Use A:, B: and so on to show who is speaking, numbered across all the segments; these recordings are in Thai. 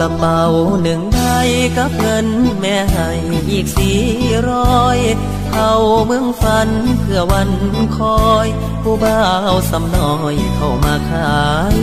A: ระเป๋า1 ใบกับเงินแม่ให้อีก400เข้าเมืองฝันเพื่อวันคอยผู้บ่าวสำน้อยเข้ามาขาย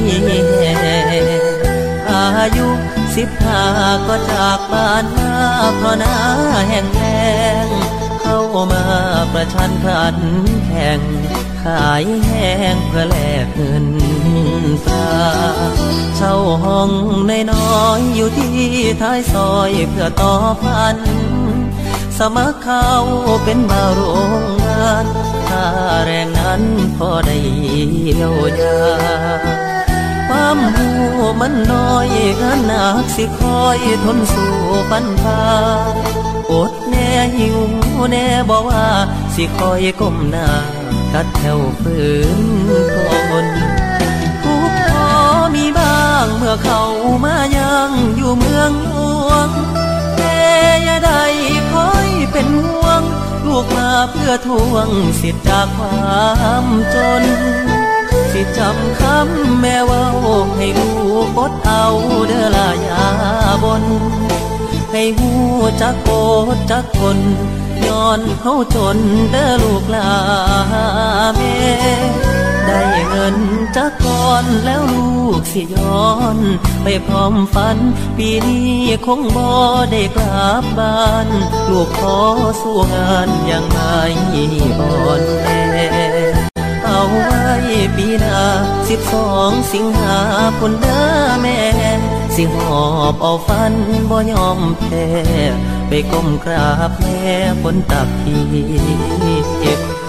A: อายุ15ก็จากบ้านมาเพราะหน้าแห้งแล้งเข้ามาประชันขันแข่งขายแห้งเพื่อแลกเงินตราเช่าห้องน้อยๆอยู่ที่ท้ายซอยเพื่อต่อพันสมัครเข้าเป็นบ่าวโรงงานค่าแรงนั้นพอได้เยียวยาความหูมันน้อยงานหนักสิคอยทนสู้ปัญหาอดแน่หิวแน่บอกว่าสิคอยก้มหน้ากัดแถวฝืนทนทุกข์พอมีบ้างเมื่อเขามายังอยู่เมืองหลวงแต่อย่าได้คอยเป็นห่วงลูกมาเพื่อทวงสิทธิ์จากความจนสิจำคำแม่ว่าให้ลูกอดเอาเด้อลายาบนให้หูจักโอดจักทนย้อนเขาจนเด้อลูกลาแม่ได้เงินจากก่อนแล้วลูกสิย้อนไปพร้อมฝันปีนี้คงบ่ได้กลับบ้านลูกขอสู้งานอย่างไม่อ่อนแอเอาไว้ปีหน้า12 สิงหาคมเด้อแม่สิหอบเอาฟันบ่ยอมแพ้ไปก้มกราบแม่บนตักที่เก็บค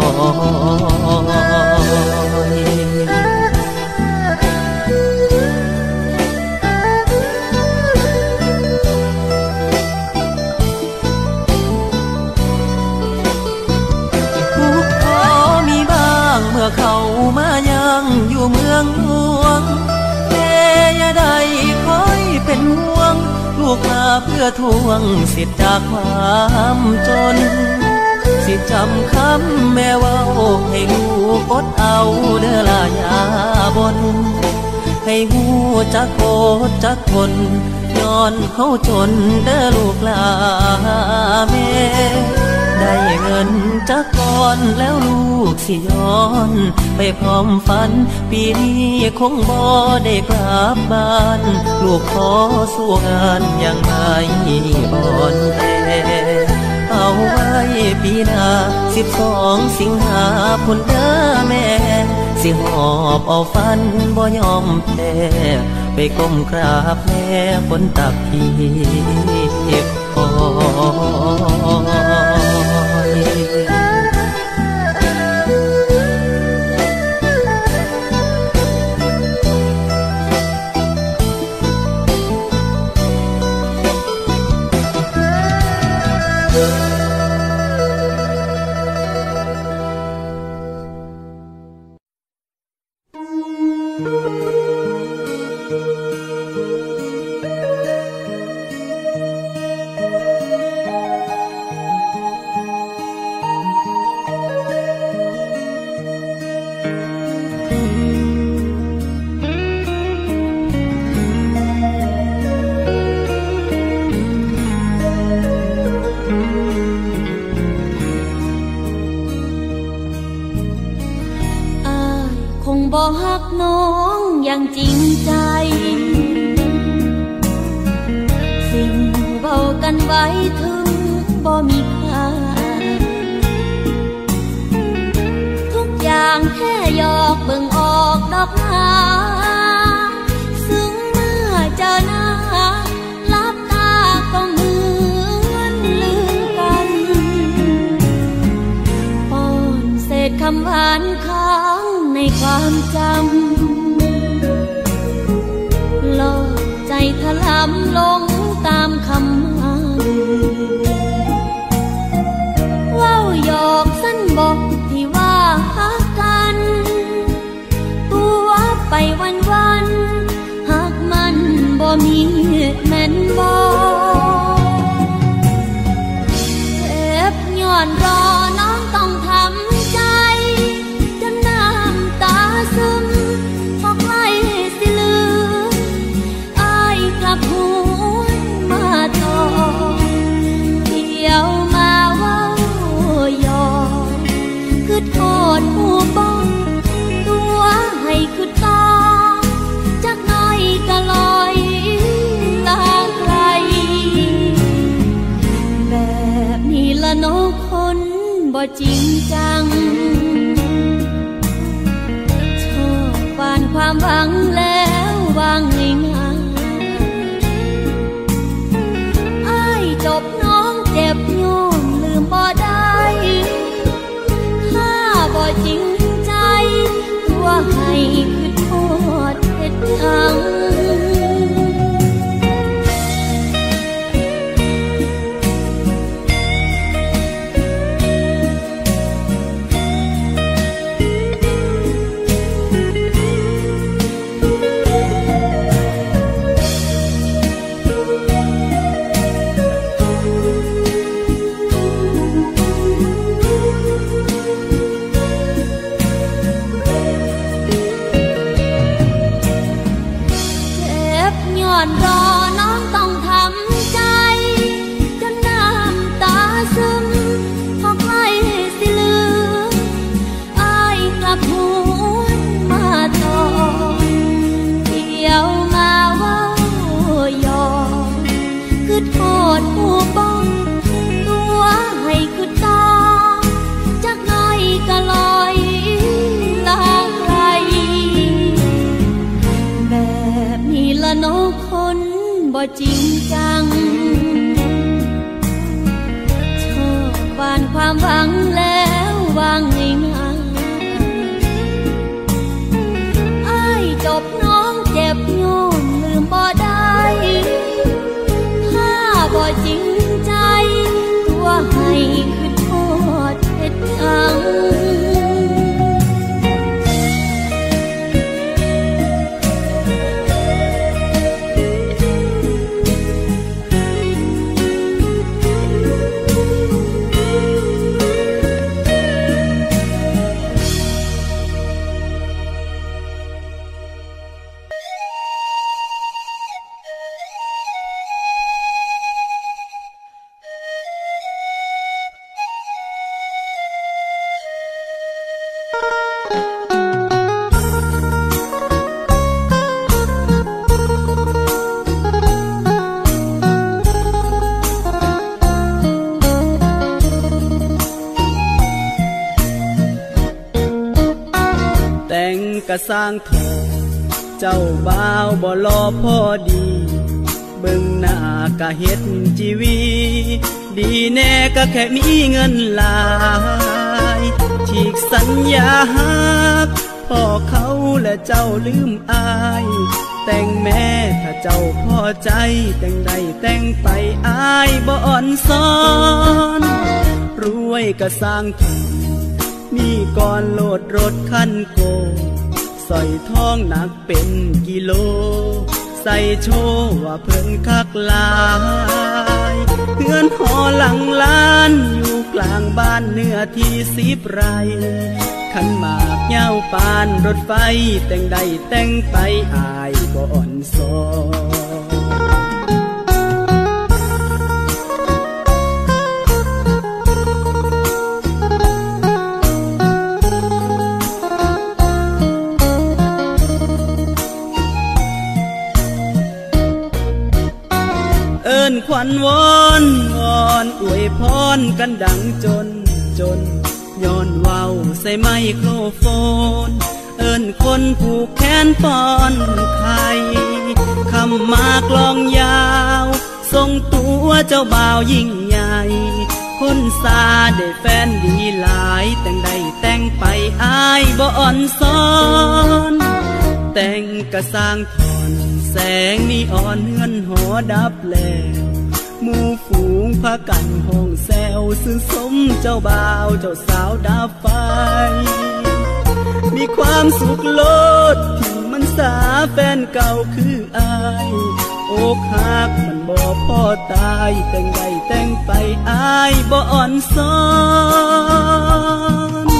A: อยทุกข์พอมีบ้างเมื่อเขามายังอยู่เมืองหลวงแต่อย่าได้คอยเป็นห่วงลูกมาเพื่อทวงสิทธิ์จากความจนสิจำคำแม่ว่าให้ลูกอดเอาเด้อลายาบนให้หูจักโอดจักทนย้อนเขาจนเด้อลูกลาแม่ได้เงินจากก่อนแล้วลูกสิย้อนไปพร้อมฝันปีนี้คงบ่ได้กลับบ้านลูกขอสู้งานอย่างไม่อ่อนแอเอาไว้ปีหน้า12 สิงหาคมเด้อแม่สิหอบเอาฟันบ่ยอมแพ้ไปก้มกราบแม่บนตักที่เก็บคอย
B: บ่ฮักน้องอย่างจริงใจสิ่งเบากันไว้ถึงบ่มีค่าทุกอย่างแค่หยอกเบิ่งออกดอกหน้าซึ่งเมื่อเจอหน้าลับตาก็เหมือนลืมกันป้อนเศษคำหวานค้างในความจำหลอกใจถลำลงตามคำมันว่าวหยอกสั้นบอกที่ว่าฮักกันตัวไปวันหากมันบ่มีแม่นบ่เจ็บย้อนรอน้องต้องทำใจจนน้ำตาซึมพอใกล้สิลืมอ้ายกลับหัษผู้บ่ตัวให้คือตาจักน้อยก็ลอยลาไกลแบบนี้ละน้องคนบ่จริงจังชอบปานความหวังแล้ววางง่ายๆอ้ายจบน้องเจ็บโยมลืมบ่ได้ถ้าบ่จริงใจตัวให้คือโทษเฮ็ดหยังรอน้องต้องทำใจจนน้ำตาซึมพอใกล้สิลืมอ้ายกลับหวนมาต่อเที่ยวมาเว้ายอคือโทษผู้บ่ตัวให้คือตาจักน้อยก็ลอยลาไกลแบบนี้ละน้องคนบ่จริงจังชอบปานความหวังแล้ววางง่ายๆอ้ายจบน้องเจ็บโยมลืมบ่ได้ถ้าบ่จริงใจตัวให้คือโทษเฮ็ดหยัง
C: กะสร้างทองเจ้าบ่าวบ่รอพอดีเบิ่งหน้ากะเฮ็ดจีวีดีแน่ก็แค่มีเงินหลายฉีกสัญญาฮักพ่อเขาและเจ้าลืมอายแต่งแม่ถ้าเจ้าพอใจแต่งใดแต่งไปอายบ่อ่อนซ้อนรวยกะสร้างทองมีก่อนโลดรถคันโกใส่ทองหนักเป็นกิโลใส่โชว์ว่าเพิ่นคักหลายเฮือนหอหลังล้านอยู่กลางบ้านเนื้อที่10 ไร่ขันหมากเหย้าปานรถไฟแต่งใดแต่งไปอายบ่อ่อนซ้อนขวัญวอนวอนอวยพรกันดังจนย้อนเว้าใส่ไมโครโฟนเอิ้นคนผูกแขนป้อนไข่คำมากลองยาวทรงตัวเจ้าบ่าวยิ่งใหญ่คนซาได้แฟนดีหลายแต่งใดแต่งไปอายบ่อ่อนซ้อนแต่งกะสร้างทอนแสงนีอ่อนเฮือนหอดับแล้วหมู่ฝูงพากันห้องแซวซึ่งสมเจ้าบ่าวเจ้าสาวดับไฟมีความสุขโลดที่มันสาแฟนเก่าคืออายอกหักมันบ่พอตายแต่งใดแต่งไปอายบ่อ่อนซ้อน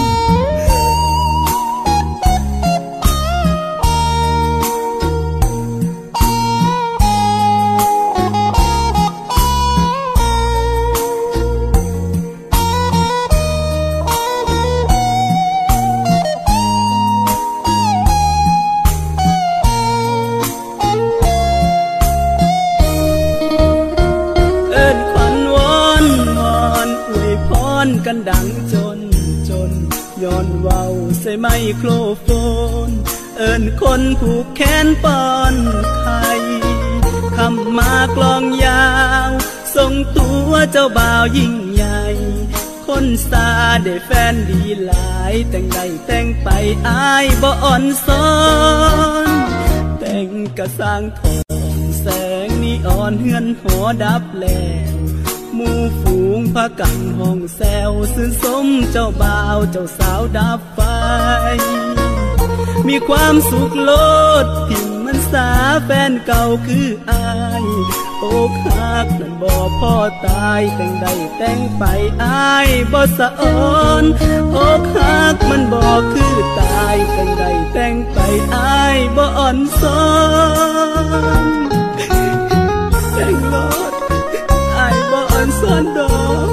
C: อนเว้าใส่ไมโครโฟนเอิ้นคนผูกแขนปอนไข่คำมากลองยาวส่งตัวเจ้าบ่าวยิ่งใหญ่คนสาได้แฟนดีหลายแต่งใดแต่งไปอายบ่อ่อนซ้อนแต่งกะสร้างทองแสงนีออนเฮือนหอดับแล้วหมู่ฝูงพากันห้องแซวซื่นสมเจ้าบ่าวเจ้าสาวดับไฟมีความสุขโลดทิ่มมันสาแฟนเก่าคืออายอกหักนั่นบ่พ่อตายแต่งใดแต่งไปอายบ่สะอ่อนอกหักมันบ่คือตายแต่งใดแต่งไปอายบ่อ่อนซ้อนแต่งโลดอายบ่อ่อนซ้อนดอก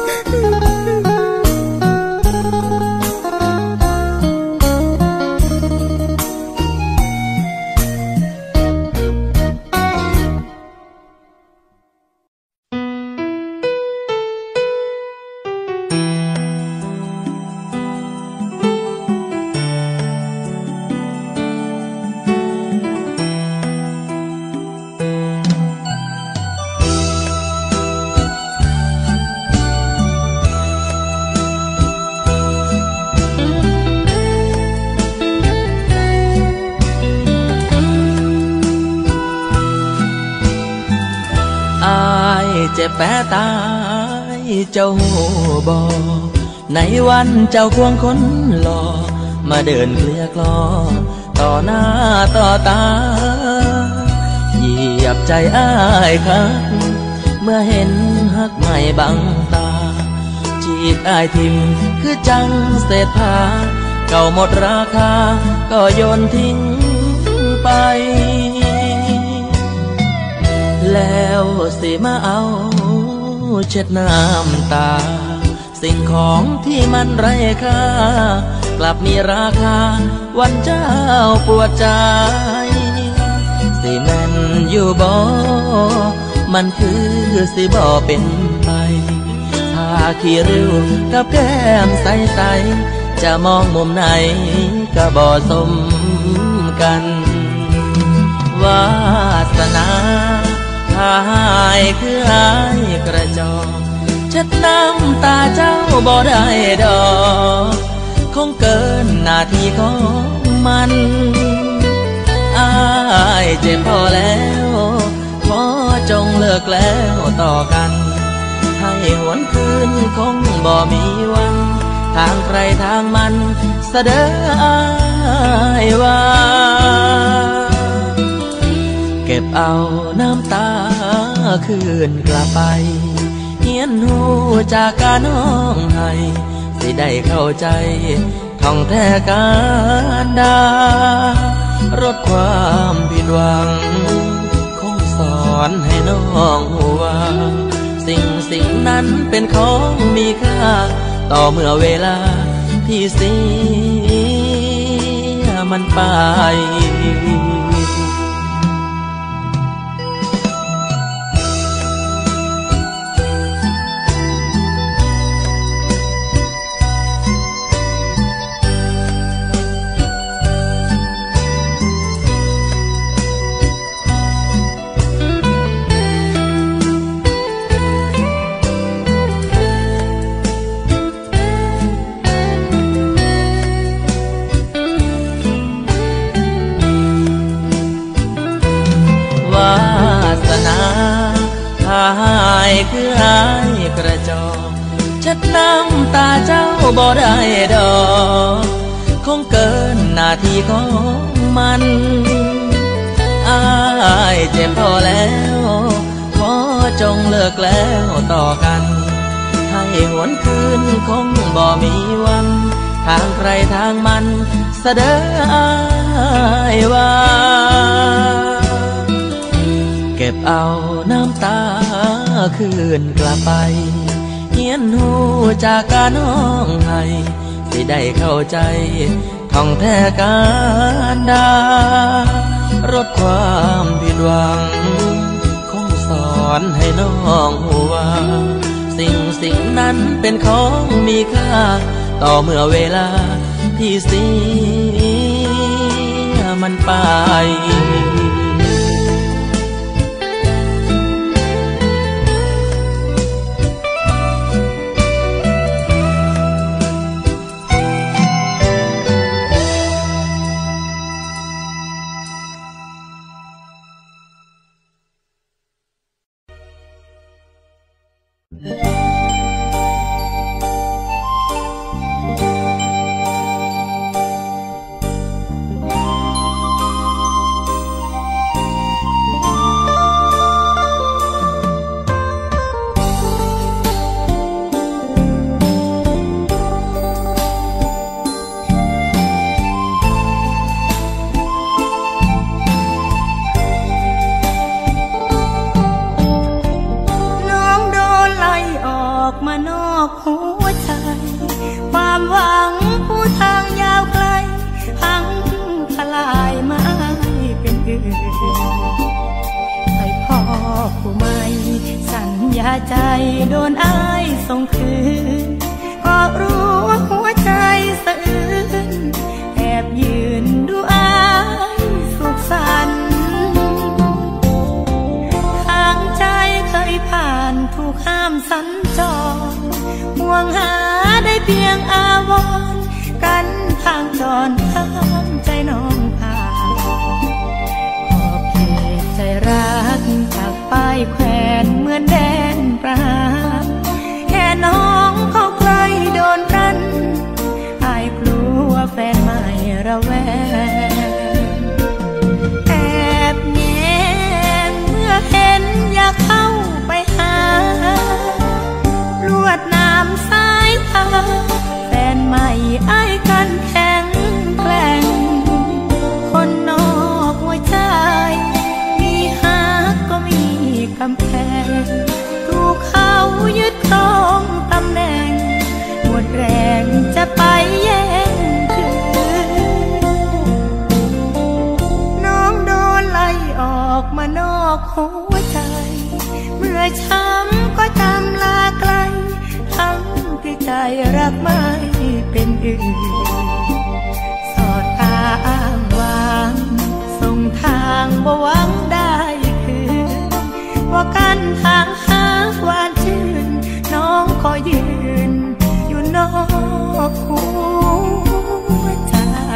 A: เจ็บแปะตายเจ้าบ่ในวันเจ้าควงคนหล่อมาเดินเคลียกลอต่อหน้าต่อตาเหยียบใจอ้ายครับเมื่อเห็นหักไม่บังตาจีบอ้ายทิมคือจังเศษผ้าเก่าหมดราคาก็โยนทิ้งไปแล้วสิมาเอาเช็ดน้ำตาสิ่งของที่มันไร้ค่ากลับมีราคาวันเจ้าปวดใจสิแม่นอยู่บ่มันคือสิบ่เป็นไปถ้าขี้ริ้วกับแก้มใสๆจะมองมุมไหนก็บ่สมกันวาสนาถ้าหายคือหายกระจอกเช็ดน้ำตาเจ้าบ่ได้ดอกคงเกินหน้าที่ของมันอายเจ็บพอแล้วขอจงเลิกแล้วต่อกันให้หวนคืนคงบ่มีวันทางใครทางมันเสดออ้ายว่าเก็บเอาน้ำตาคืนกลับไปเหียนหูจากการน้องให้สิได้เข้าใจท่องแท้การดารดความผิดหวังคงสอนให้น้องว่าสิ่งนั้นเป็นของมีค่าต่อเมื่อเวลาที่เสียมันไปหายคือหายกระจอกเช็ดน้ำตาเจ้าบ่ได้ดอกคงเกินหน้าที่ของมันอายเจ็บพอแล้วขอจงเลิกแล้วต่อกันให้หวนคืนคงบ่มีวันทางใครทางมันเสดออ้ายว่าเก็บเอาน้ำตาคืนกลับไปเหียนหูจากการน้องให้สิได้เข้าใจท่องแท้การดารดความผิดหวังคงสอนให้น้องว่าสิ่งนั้นเป็นของมีค่าต่อเมื่อเวลาที่เสียมันไป
D: ใจโดนอ้ายส่งคืนก็รู้ว่าหัวใจสะอื้นแอบยืนดูอ้ายสุขสันต์ทางใจเคยผ่านถูกห้ามสัญจรห่วงหาได้เพียงอาวรณ์กันทางจรห้ามใจน้องผ่านขอบเขตใจรักจากป้ายแขวนเหมือนแดนประหารแค่น้องเขาใกล้โดนกันอายกลัวแฟนใหม่ระแวงแอบแงงเมื่อเห็นอยากเข้าไปหาลวดน้ำสายตาแฟนใหม่อ้ายกันแข็งแกร่งคนนอกหัวใจมีหักก็มีกำแพงถูกเขายึดครองตำแหน่งหมดแรงจะไปแย่งคืนน้องโดนไล่ออกมานอกหัวใจเมื่อช้ำก็จำลาไกลทั้งที่ใจรักไม่เป็นอื่นสอดตาอ้างวางส่งทางบ่หวังได้คืนว่ากันทางหาหวานชื่นน้องขอยืนอยู่นอกหัวใจ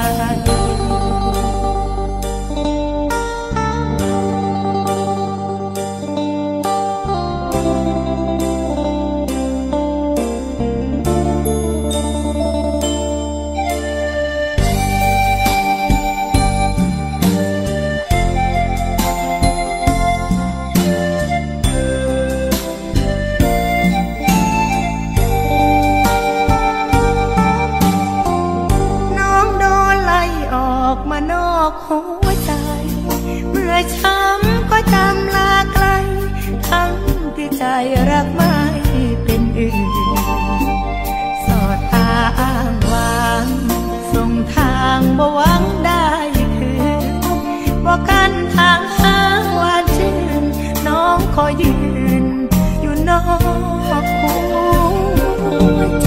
D: มานอกหัวใจเมื่อช้ำก็จำลาไกลทั้งที่ใจรักไม่เป็นอื่นสอดตาอ้างวางส่งทางบ่หวังได้คืนว่ากันทางหาหวานชื่นน้องขอยืนอยู่นอกหัวใจ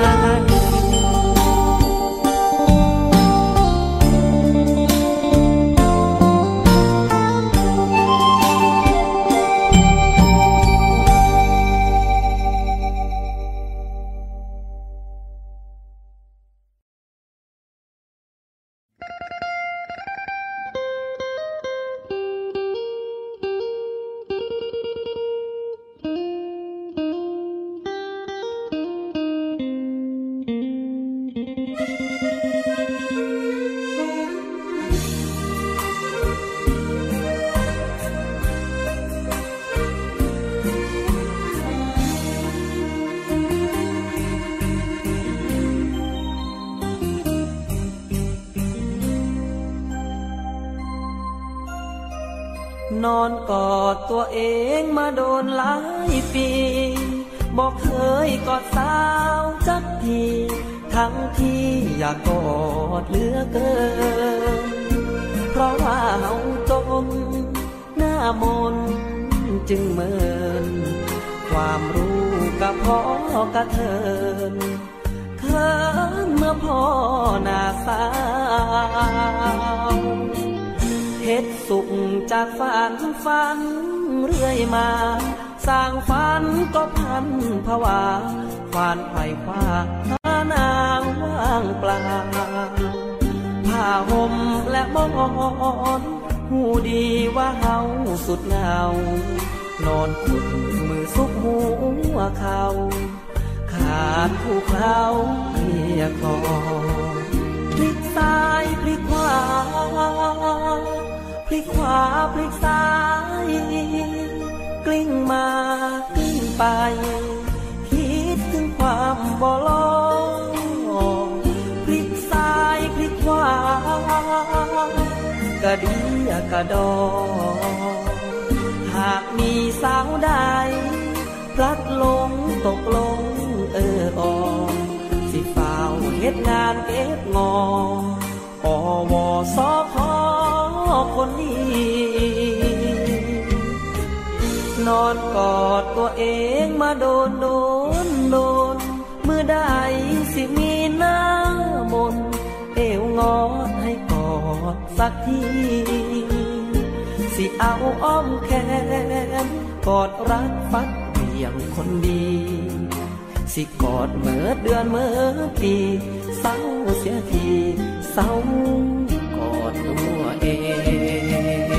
A: นอนกอดตัวเองมาโดนหลายปีบอกเคยกอดสาวจักทีทั้งที่อยากกอดเหลือเกินเพราะว่าเฮาจมหน้ามนจึงเมินความรู้กับพ่อกระเทินเคลินเมื่อพ่อหน้าสาวเฮ็ดสุขจากฝันเรื่อยมาสร้างฝันก็พันภาวะควานไขว่คว้าหานางว่างเปล่าผ้าห่มและหมอนหูดีว่าเฮาสุดเหงานอนขุดมือซุกหัวเขาขาดผู้เขาเรียกขอพลิกซ้ายพลิกขวาพลิกขวาพลิกซ้ายกลิ้งมากลิ้งไปคิดถึงความบ่ลงพลิกซ้ายพลิกขวากระดีกระดอหากมีสาวใดพลัดลงตกลงอสิฝ่าวเฮ็ดงานเก็บงอวสคคนนี้นอนกอดตัวเองมาโดนมือใดสิมีหน้ามนเอวงอดให้กอดสักทีสิเอาอ้อมแขนกอดรักฟัดเบี่ยงคนดีสิกอดเมื่อเดือนเมื่อปีเศร้าเสียทีเศร้ากอดตัวเอง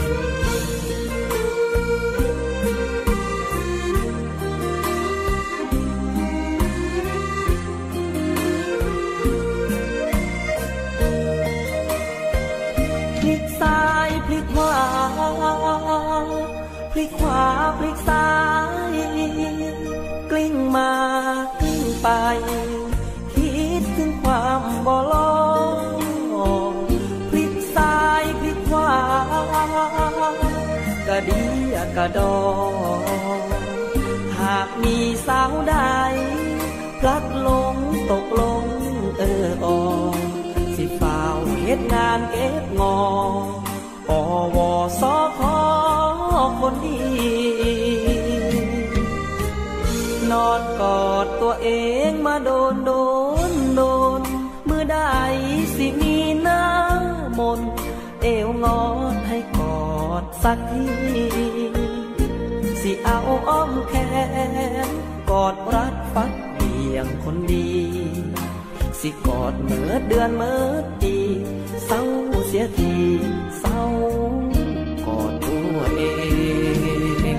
A: พลิกซ้ายพลิกขวาพลิกขวาพลิกซ้ายกลิ้งมากลิ้งไปคิดถึงความบ่ลงพลิกซ้ายพลิกขวากระดีกระดอหากมีสาวใดพลัดลงตกลงสิฝ่าวเฮ็ดงานเก็บงอวสคคนดีนอนกอดตัวเองมาโดนมือใดสิมีหน้ามนเอวงอดให้กอดสักทีสิเอาอ้อมแขนกอดรัดฟัดเบี่ยงคนดีสิกอดเมื่อเดือนเมื่อปีเศร้าเสียทีเศร้ากอดตัวเอง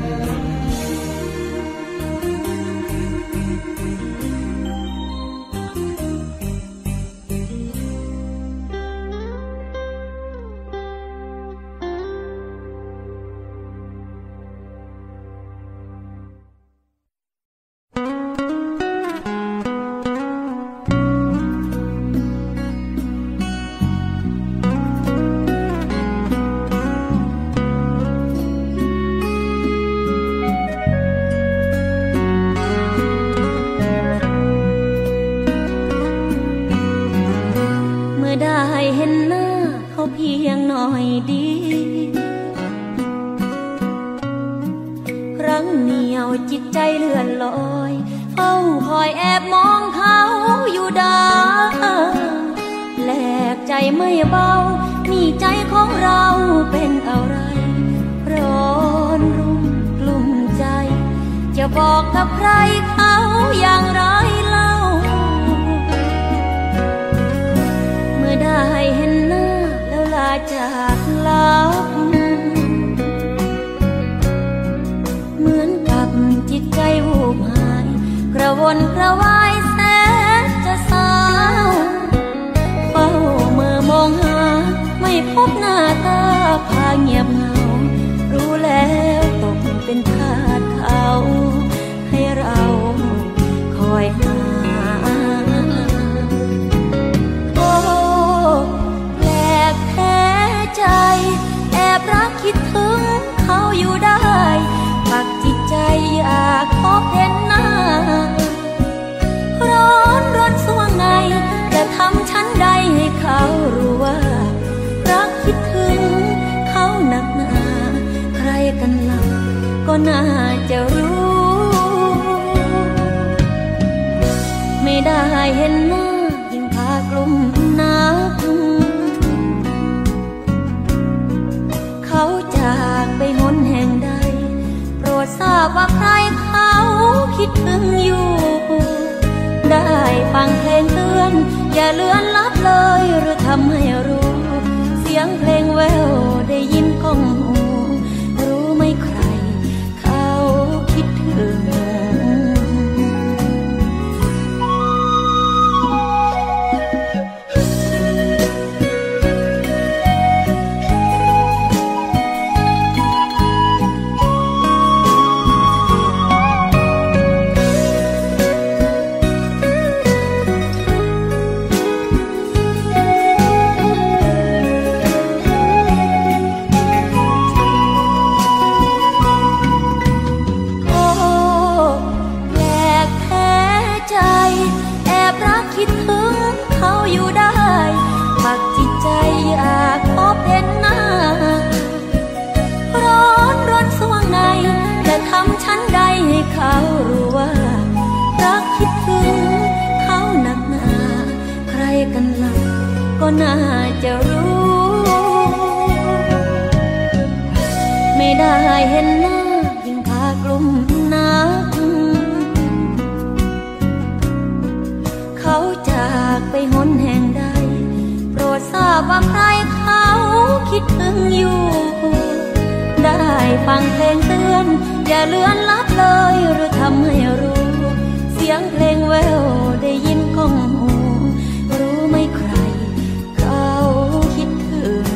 A: เพียงหน่อยดีครั้งเหนียวจิตใจเลื่อนลอยเฝ้าคอยแอบมองเขาอยู่ดาแหลกใจไม่เบานี่ใจของเราเป็นอะไรร้อนรุ่มกลุ่มใจจะบอกกับใครเขาอย่างไรเล่าเมื่อได้เห็นหน้าลาจากลับเหมือนกับจิตใจวูบหายกระวนกระวายแสนจะเศร้าเฝ้าเมื่อมองหาไม่พบหน้าตาพาเงียบเหงารู้แล้วตกเป็นทาสเขาให้เราคอยหาใจแอบรักคิดถึงเขาอยู่ได้ปักจิตใจอยากพบเห็นหน้าร้อนสวงในแต่ทำฉันใดให้เขารู้ว่ารักคิดถึงเขาหนักหนาใครกันล่ะก็น่าจะรู้ไม่ได้เห็นหน้า
B: าเลือนลับเลยหรือทำให้รู้เสียงเพลงแววได้ยินก้องหูรู้ไหมใครเขาคิดถึงคิดถึงเขาอยู่ได้ปักจิตใจอยากพบเห็นหน้าร้อนสวงในจะทำฉันใดให้เขารู้ว่ารักคิดถึงเขาหนักหนาใครกันล่ะก็น่าจะรู้ไม่ได้เห็นหน้ายิ่งพากลุ่มนักเขาจากไปหนแห่งใดโปรดทราบว่าใครเขาคิดถึงอยู่ได้ฟังเพลงเตือนอย่าเลือนลับเลยหรือทำให้รู้เสียงเพลงแววได้ยินก้องหูรู้ไหมใครเขาคิดถึง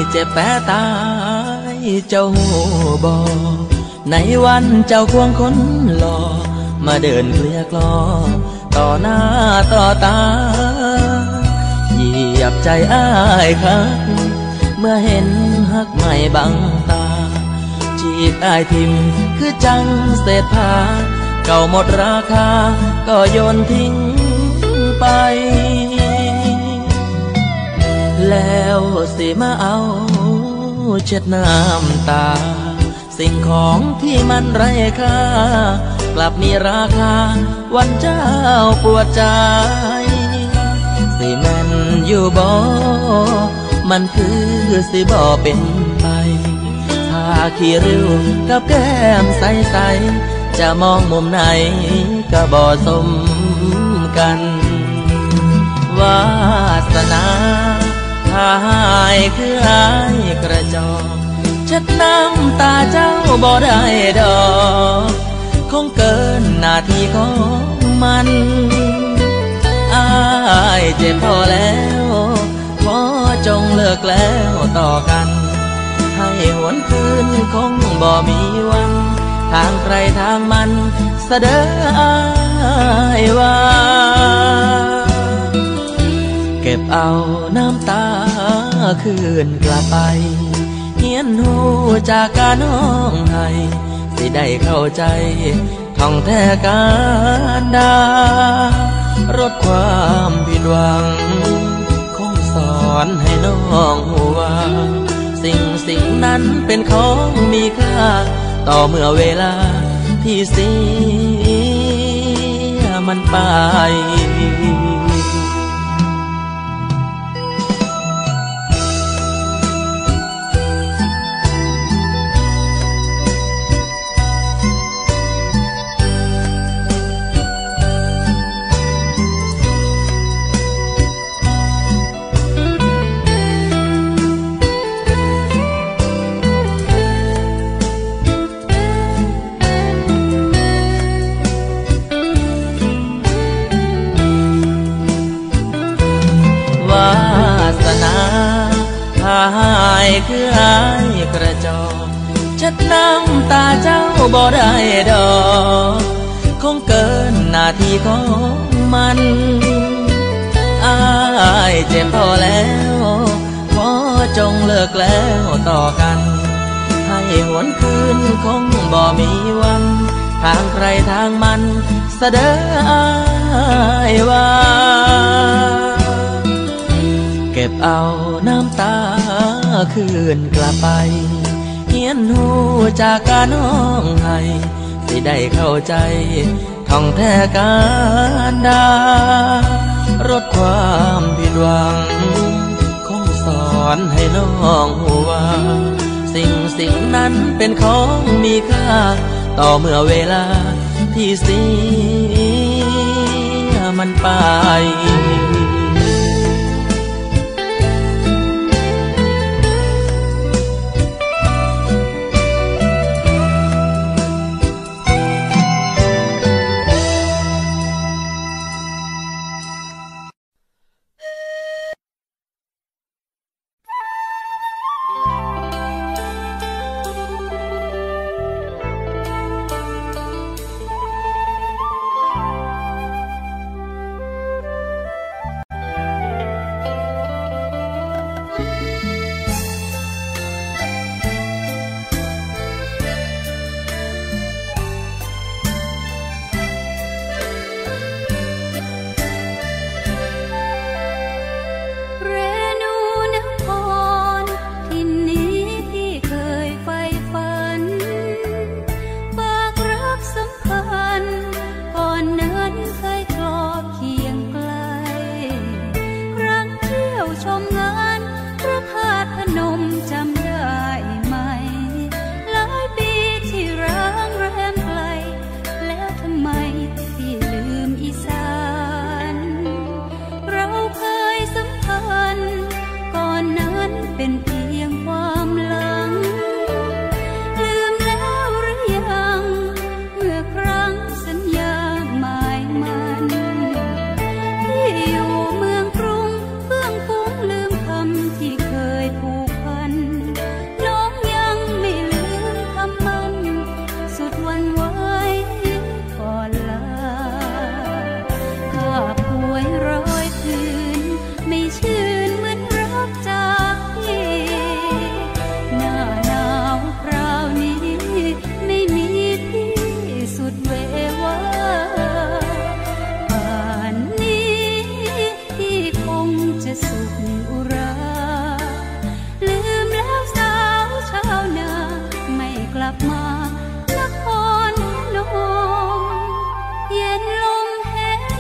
A: เจ็บแปรตายเจ้าหูบ่ในวันเจ้าควงคนหล่อมาเดินเกลี้ยกล่อต่อหน้าต่อตาเหยียบใจอ้ายครับเมื่อเห็นหักไม่บังตาจีบอ้ายทิมคือจังเศษผ้าเก่าหมดราคาก็โยนทิ้งไปแล้วสิมาเอาเช็ดน้ำตาสิ่งของที่มันไร้ค่ากลับมีราคาวันเจ้าปวดใจสิแม่นอยู่บ่มันคือสิบ่เป็นไปถ้าขี้ริ้วกับแก้มใสๆจะมองมุมไหนก็บ่สมกันวาสนาถ้าหายคือหายกระจอกเช็ดน้ำตาเจ้าบ่ได้ดอกคงเกินหน้าที่ของมันอ้ายเจ็บพอแล้วขอจงเลิกแล้วต่อกันให้หวนคืนคงบ่มีวันทางใครทางมันเสด็จอ้ายว่าเก็บเอาน้ำตาคืนกลับไปเฮียนหูจากการน้องให้สิได้เข้าใจท่องแท้การดารดความผิดหวังคงสอนให้น้องหูว่าสิ่งนั้นเป็นของมีค่าต่อเมื่อเวลาที่เสียมันไปวาสนาถ้าหายคือหายกระจอกเช็ดน้ำตาเจ้าบ่ได้ดอกคงเกินหน้าที่ของมันอ้ายเจ็บพอแล้วขอจงเลิกแล้วต่อกันให้หวนคืนคงบ่มีวันทางใครทางมันเสด็จอ้ายว่าเก็บเอาน้ำตาคืนกลับไปเฮียนหูจากการน้องให้สิได้เข้าใจท่องแท้การดารดความผิดหวังคงสอนให้น้องหูว่าสิ่งนั้นเป็นของมีค่าต่อเมื่อเวลาที่เสียมันไป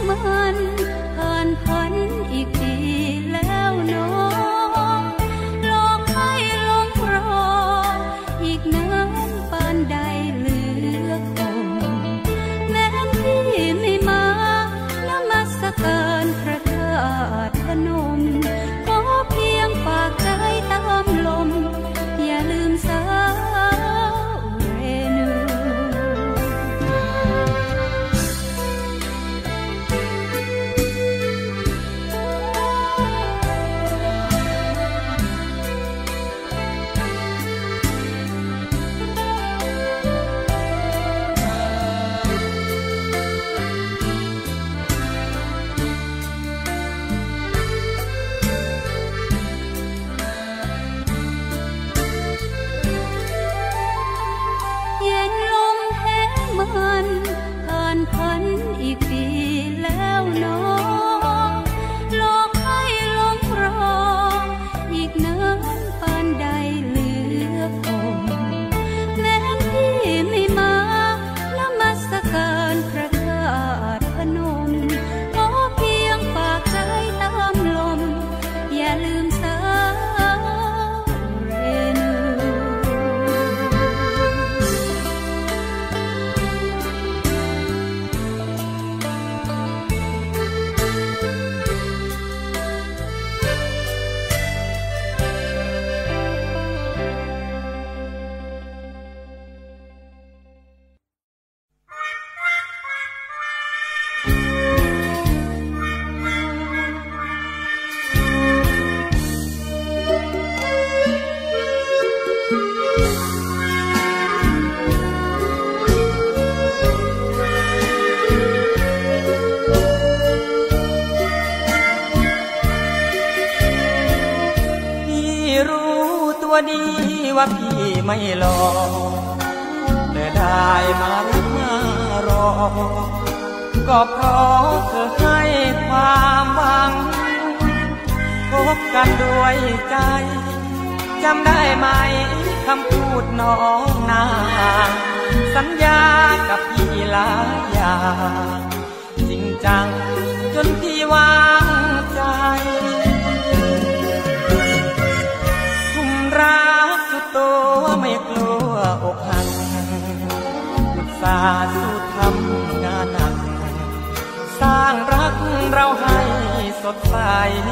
B: มันผ่านพันอีกปีแล้วเนาะหลอกให้หลงรออีกนานปานใดเหลือคงแม้พี่ไม่มานมัสการพระธาตุพนมขอเพียงฝากใจตามลมอย่าลืมสาวเรนูผ่านพันอีกปีแล้วเนาะหลอกให้หลงรออีกนานปานใดเหลือคงแม้พี่ไม่มานมัสการพระธาตุพนมขอเพียงฝากใจตามลมอย่าลืมสาวเรนู
A: ดีว่าพี่ไม่หลอกแต่ได้มารักมารอก็เพราะเธอให้ความหวังพบกันด้วยใจจำได้ไหมคำพูดน้องนางสัญญากับพี่หลายอย่างจริงจังจนพี่วางใจรักสุดตัวไม่กลัวอกหักอุตส่าห์สู้ทำงานหนักสร้างรักเราให้สดใส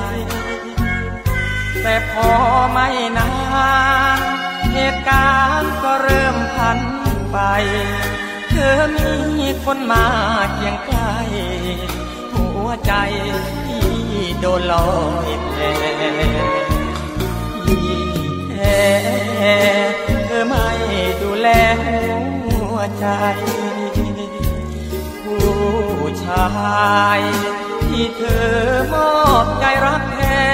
A: แต่พอไม่นานเหตุการณ์ก็เริ่มพันไปเธอมีคนมาเคียงใกล้หัวใจที่โดนลอยแพ้เธอไม่ดูแลหัวใจผู้ชายที่เธอมอบใจรักแท้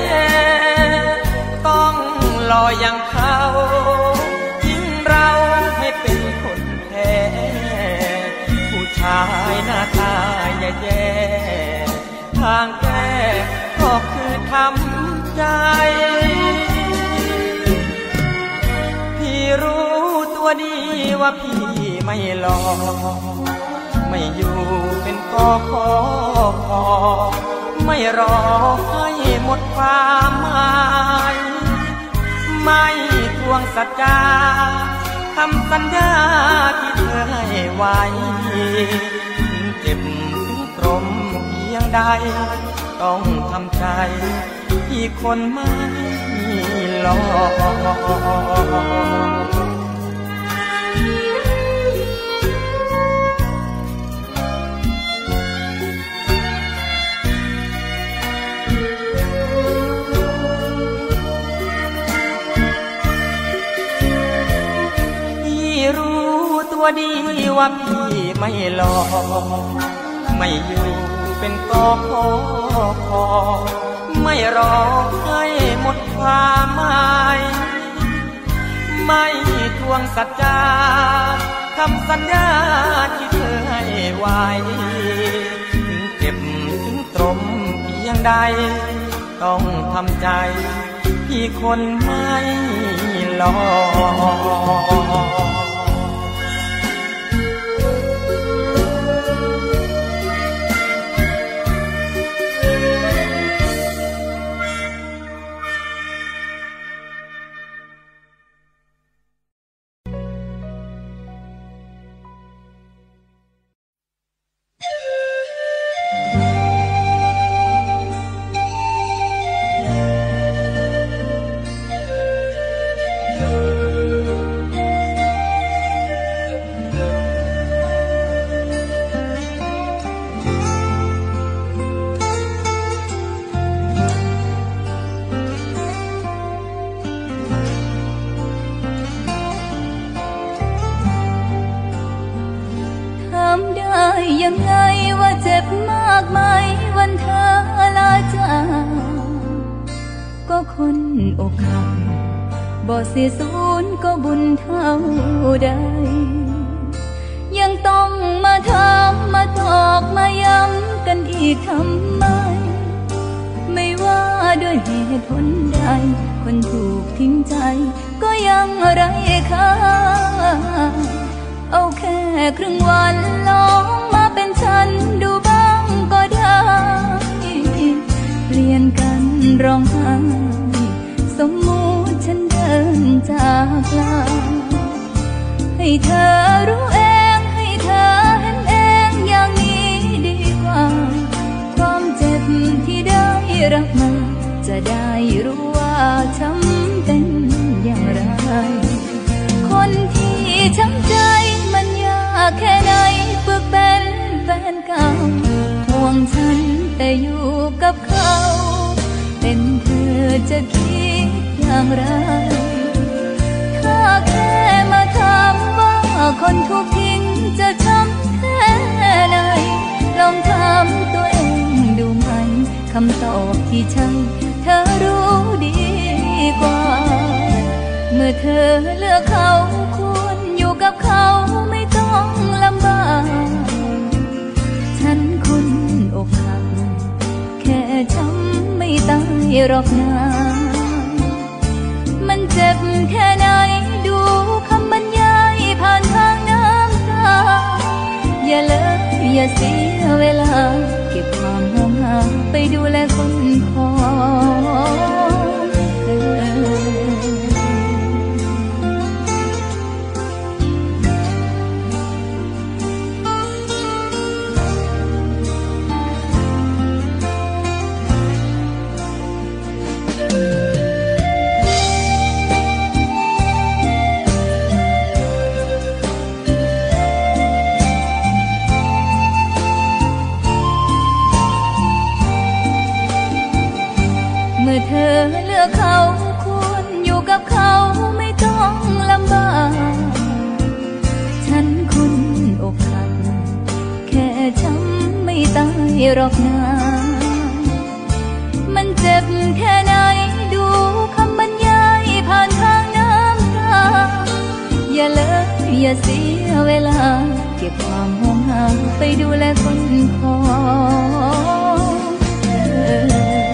A: ต้องรออย่างเขาทิ้งเราให้เป็นคนแพ้ผู้ชายหน้าตาแย่ๆทางแก้ก็คือทำใจรู้ตัวดีว่าพี่ไม่หลอกไม่อยู่เป็นกอขอไม่รอให้หมดความหมายไม่ทวงสัจจาคำสัญญาที่เธอให้ไว้ถึงเจ็บถึงตรมเพียงใดต้องทำใจที่คนไม่หลอกตัวดีว่าพี่ไม่หลอกไม่อยู่เป็นกอขอไม่รอให้หมดความหมายไม่ทวงสัจจาคำสัญญาที่เธอให้ไว้ถึงเจ็บถึงตรมเพียงใดต้องทำใจที่คนไม่หลอก
B: อกหักบ่เสียสูญก็บุญเท่าใดยังต้องมาถามมาตอกมาย้ำกันอีกทำไมไม่ว่าด้วยเหตุผลใดคนถูกทิ้งใจก็ยังไร้ค่าเอาแค่ครึ่งวันลองมาเป็นฉันดูบ้างก็ได้เปลี่ยนกันร้องไห้สมมุติฉันเดินจากลาให้เธอรู้เองให้เธอเห็นเองอย่างนี้ดีกว่าความเจ็บที่ได้รับมาจะได้รู้ว่าช้ำเป็นอย่างไรคนที่ช้ำใจมันยากแค่ไหนฝึกเป็นแฟนเก่าห่วงฉันแต่อยู่กับเขาเป็นเธอจะคิดอย่างไรถ้าแค่มาถามว่าคนถูกทิ้งจะช้ำแค่ไหนลองถามตัวเองดูไหมคำตอบที่ใช่เธอรู้ดีกว่าเมื่อเธอเลือกเขาควรอยู่กับเขาไม่ต้องลำบากฉันคนอกหักแค่ช้ำไม่ตายหรอกนะมันเจ็บแค่ไหนดูคำบรรยายผ่านทางน้ำตาอย่าเลยอย่าเสียเวลาเก็บความห่วงหาไปดูแลคนของเธอเธอเลือกเขาควรอยู่กับเขาไม่ต้องลำบากฉันคนอกหักแค่ช้ำไม่ตายหรอกนะมันเจ็บแค่ไหนดูคำบรรยายผ่านทางน้ำตาอย่าเลยอย่าเสียเวลาเก็บความห่วงหาไปดูแลคนของเธอ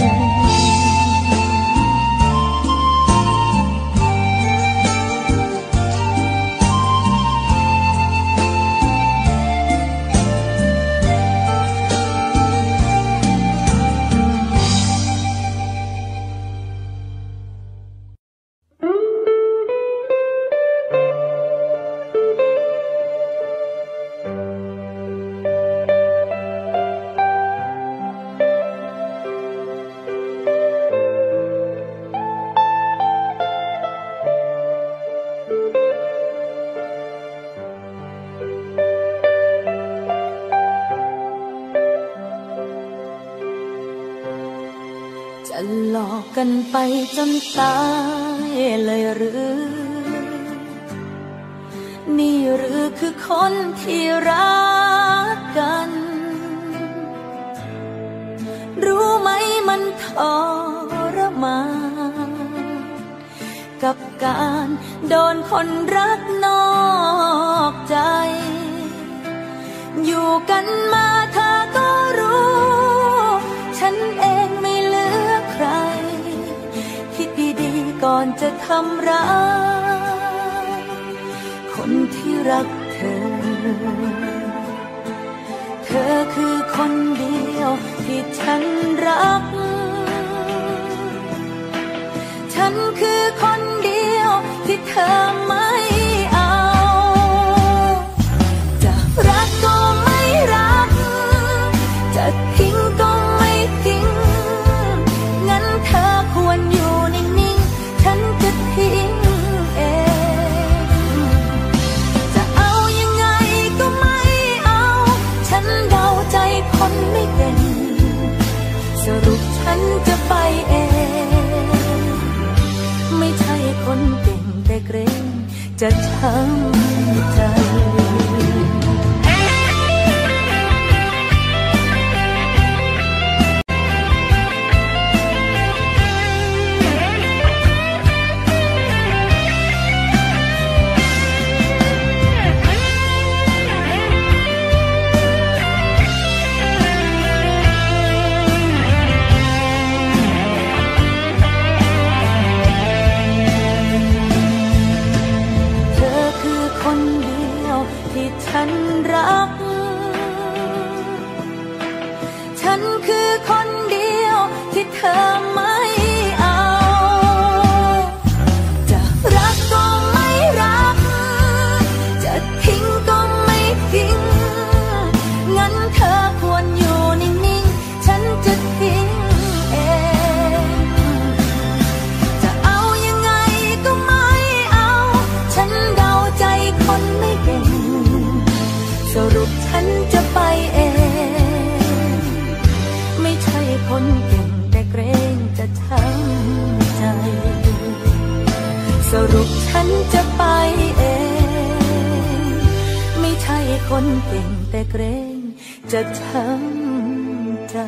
B: หลอกกันไปจนตายเลยหรือนี่หรือคือคนที่รักกันรู้ไหมมันทรมานกับการโดนคนรักนอกใจอยู่กันมาเธอก็รู้ฉันเองไม่เหลือใครคิดดีๆก่อนจะทำร้ายคนที่รักเธอคือคนเดียวที่ฉันรักฉันคือคนเดียวที่เธอไม่เอาจะรักก็ไม่รักจะทิ้งก็ไม่ทิ้งงั้นเธอควรอยู่นิ่งๆฉันจะทิ้งเองจะเอายังไงก็ไม่เอาฉันเดาใจคนไม่เป็นสรุปฉันจะไปเองไม่ใช่คนเก่งแต่เกรงจะช้ำใจ
D: ฉันคือคนเดียวที่เธอไม่เอาจะรักก็ไม่รักจะทิ้งก็ไม่ทิ้งงั้นเธอควรอยู่นิ่งๆฉันจะทิ้งเองจะเอายังไงก็ไม่เอาฉันเดาใจคนไม่เก่งสรุปฉันจะไปเองไม่ใช่คนเก่งแต่เกรงจะช้ำใจสรุปฉันจะไปเองไม่ใช่คนเก่งแต่เกรงจะช้ำใจ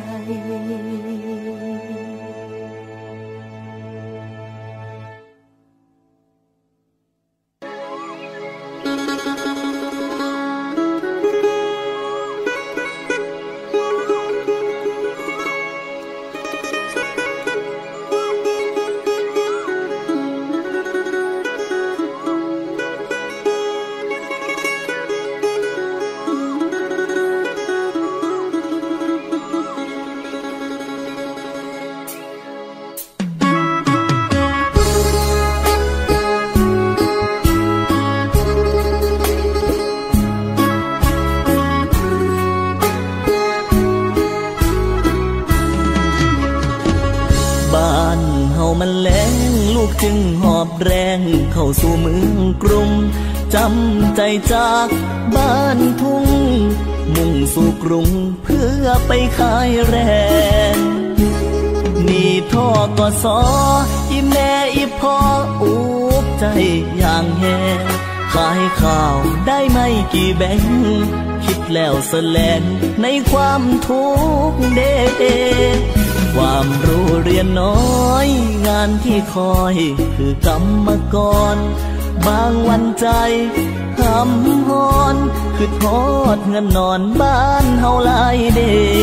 A: มันแล้งลูกจึงหอบแรงเข้าสู่เมืองกรุงจำใจจากบ้านทุ่งมุ่งสู่กรุงเพื่อไปขายแรงนี่ท่อก็สออีแม่อีพ่ออุบใจอย่างแห้งขายข้าวได้ไม่กี่แบงค์คิดแล้วแสลงในความทุกข์เด้ความรู้เรียนน้อยงานที่คอยคือกรรมกรบางวันใจหำฮอนคือทอดเงินนอนบ้านเฮาหลายเด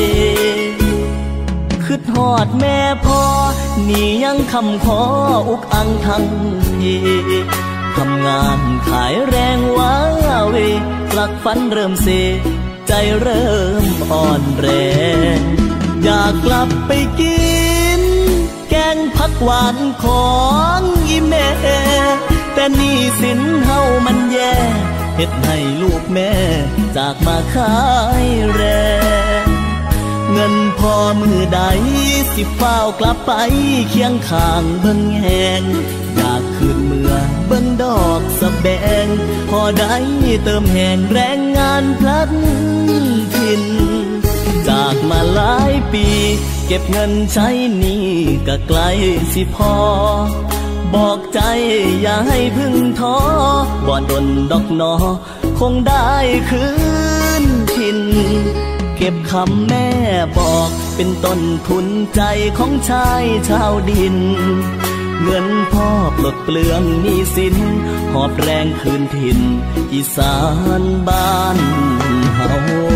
A: คือทอดแม่พ่อนี่ยังคำขออุกอังทั้งทีทำงานขายแรงว้าเวหลักฝันเริ่มเซใจเริ่มอ่อนแรงอยากกลับไปกินแกงผักหวานของอีแม่แต่หนี้สินเฮามันแย่เฮ็ดให้ลูกแม่จากมาขายแรงเงินพอมือใดสิเฝ้ากลับไปเคียงข้างเบิ่งแหงอยากคืนเมื่อเบิ่งดอกสะแบงพอได้เติมแห่งแรงงานพลัดถิ่นจากมาหลายปีเก็บเงินใช้หนี้ก็ไกลสิพอบอกใจอย่าให้พึ่งท้อบ่ดนดอกนอคงได้คืนถิ่นเก็บคำแม่บอกเป็นต้นทุนใจของชายชาวดินเงินพ่อปลดเปลืองหนี้สินหอบแรงคืนถิ่นอีสานบ้านเฮา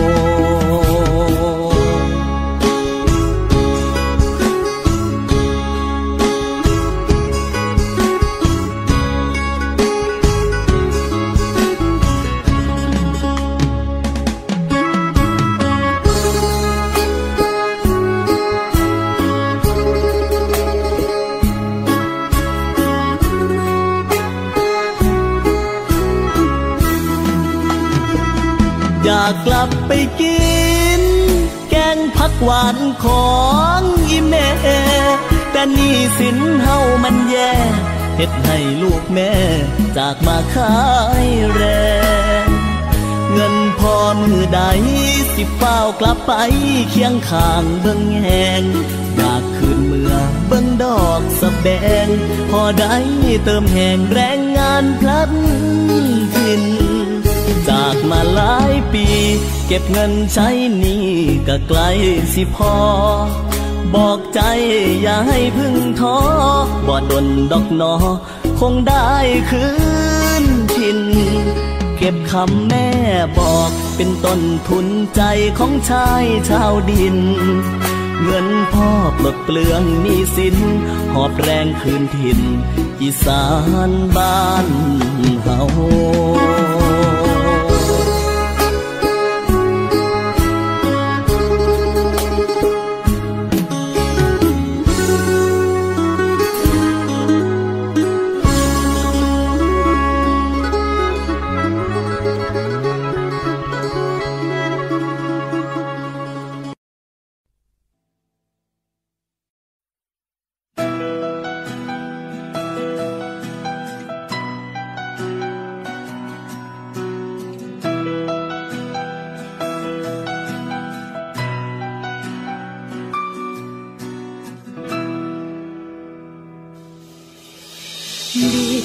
A: อยากกลับไปกินแกงผักหวานของอีแม่แต่หนี้สินเฮามันแย่เฮ็ดให้ลูกแม่จากมาขายแรงเงินพอมือใดสิเฝ้ากลับไปเคียงข้างเบิ่งแหงอยากคืนเมื่อเบิ่งดอกสะแบงพอได้เติมแห่งแรงงานพลัดถิ่นจากมาหลายปีเก็บเงินใช้หนี้ก็ไกลสิพอบอกใจอย่าให้พึ่งท้อบ่ดนดอกนอคงได้คืนถิ่นเก็บคำแม่บอกเป็นต้นทุนใจของชายชาวดินเงินพ่อปลดเปลืองหนี้สินหอบแรงคืนถิ่นอีสานบ้านเฮา
B: เ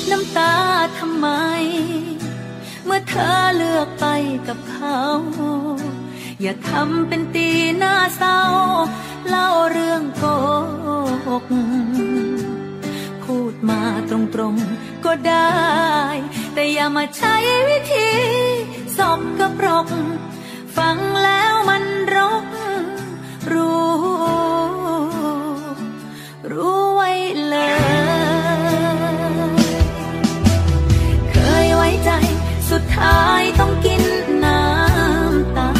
D: น้ำตาทำไมเมื่อเธอเลือกไปกับเขาอย่าทำเป็นตีหน้าเศร้าเล่าเรื่องโกหกพูดมาตรงๆก็ได้แต่อย่ามาใช้วิธีสกปรกฟังแล้วมันรกรู้ไว้เลยเคยไว้ใจสุดท้ายต้องกินน้ำตา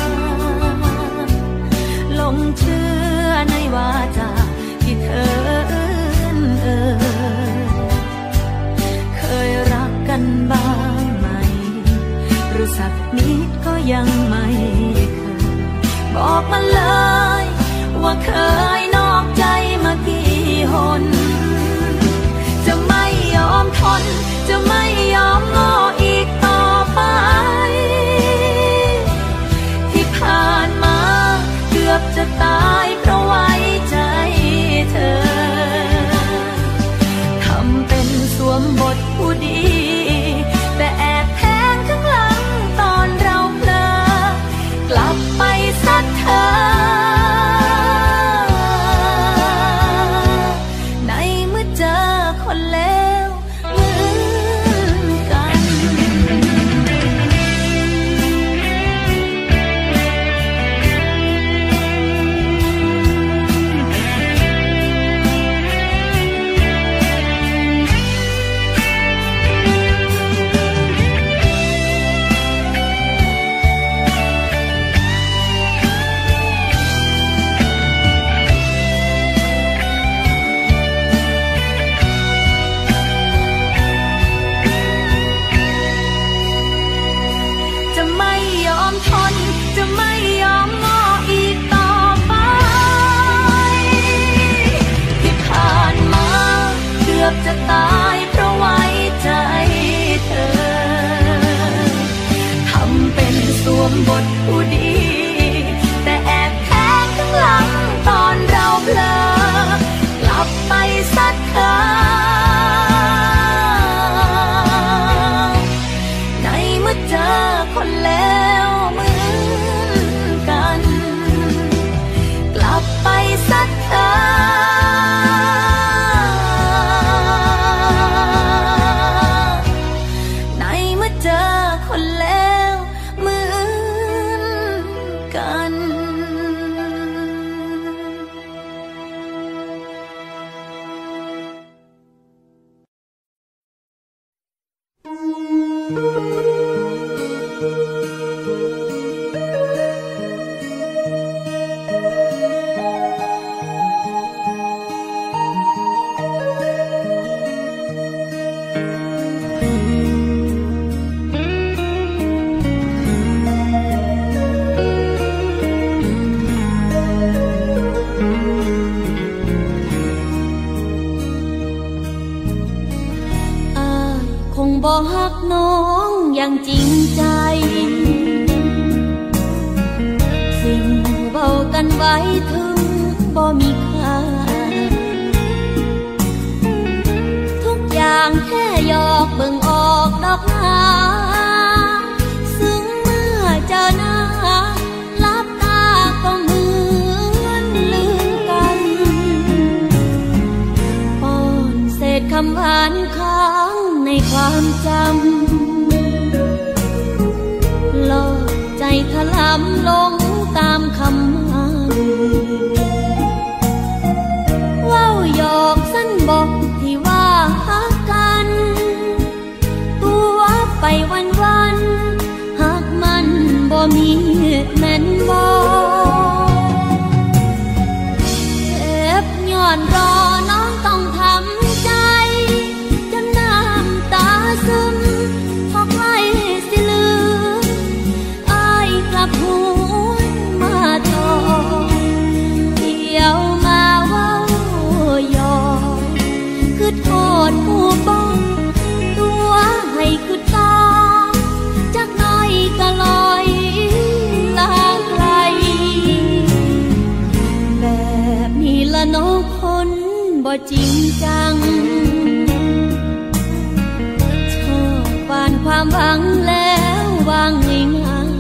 D: หลงเชื่อในวาจาที่เธอเคยรักกันบ้างไหมรู้สักนิดก็ยังไม่เคยบอกมาเลยว่าเคยนอกใจมากี่หนจะไม่ยอมทนจะไม่ยอมง้ออีกต่อไปที่ผ่านมาเกือบจะตายเพราะไว้ใจเธอทำเป็นสวมบทผู้ดีแต่แอบแทงข้างหลังตอนเราเพลอกลับไปซัดเธอในเมื่อเจอคนเลวเหมือนกันจะไม่ยอมง้ออีกต่อไปที่ผ่านมาเกือบจะตายเพราะไว้ใจเธอทำเป็นสวมบทผู้ดีแต่แอบแทงข้างหลังตอนเราเพลอกลับไปซัดเธอในเมื่อเจอคนแล้วไปซัดเธอในเมื่อเจอคนแล้วเหมือนกันบ่ฮักน้องอย่างจริงใจสิ่งเว้ากันไว้ถึงบ่มีค่าทุกอย่างแค่หยอกเบิ่งออกดอกหนาซึ่งเมื่อเจอหน้าลับตาก็เหมือนลืมกันป้อนเศษคำหวานค้างในความจำหลอกใจถลำลงตามคำมันว่าวหยอกสั้นบอกที่ว่าฮักกันตัวไปวันหักมันบ่มีแม่นบ่เจ็บย้อนรอน้องต้องทำใจซึมพอใกล้สิลืมอ้ายกลับหวนมาทอเที่ยวมาเว้าหยอกคือโทษผู้บ้องตัวให้คือตาจักน้อยก็ลอยลาไกลแบบนี้ละน้องคนบ่จริงจัง
B: ความหวังแล้ววางง่าย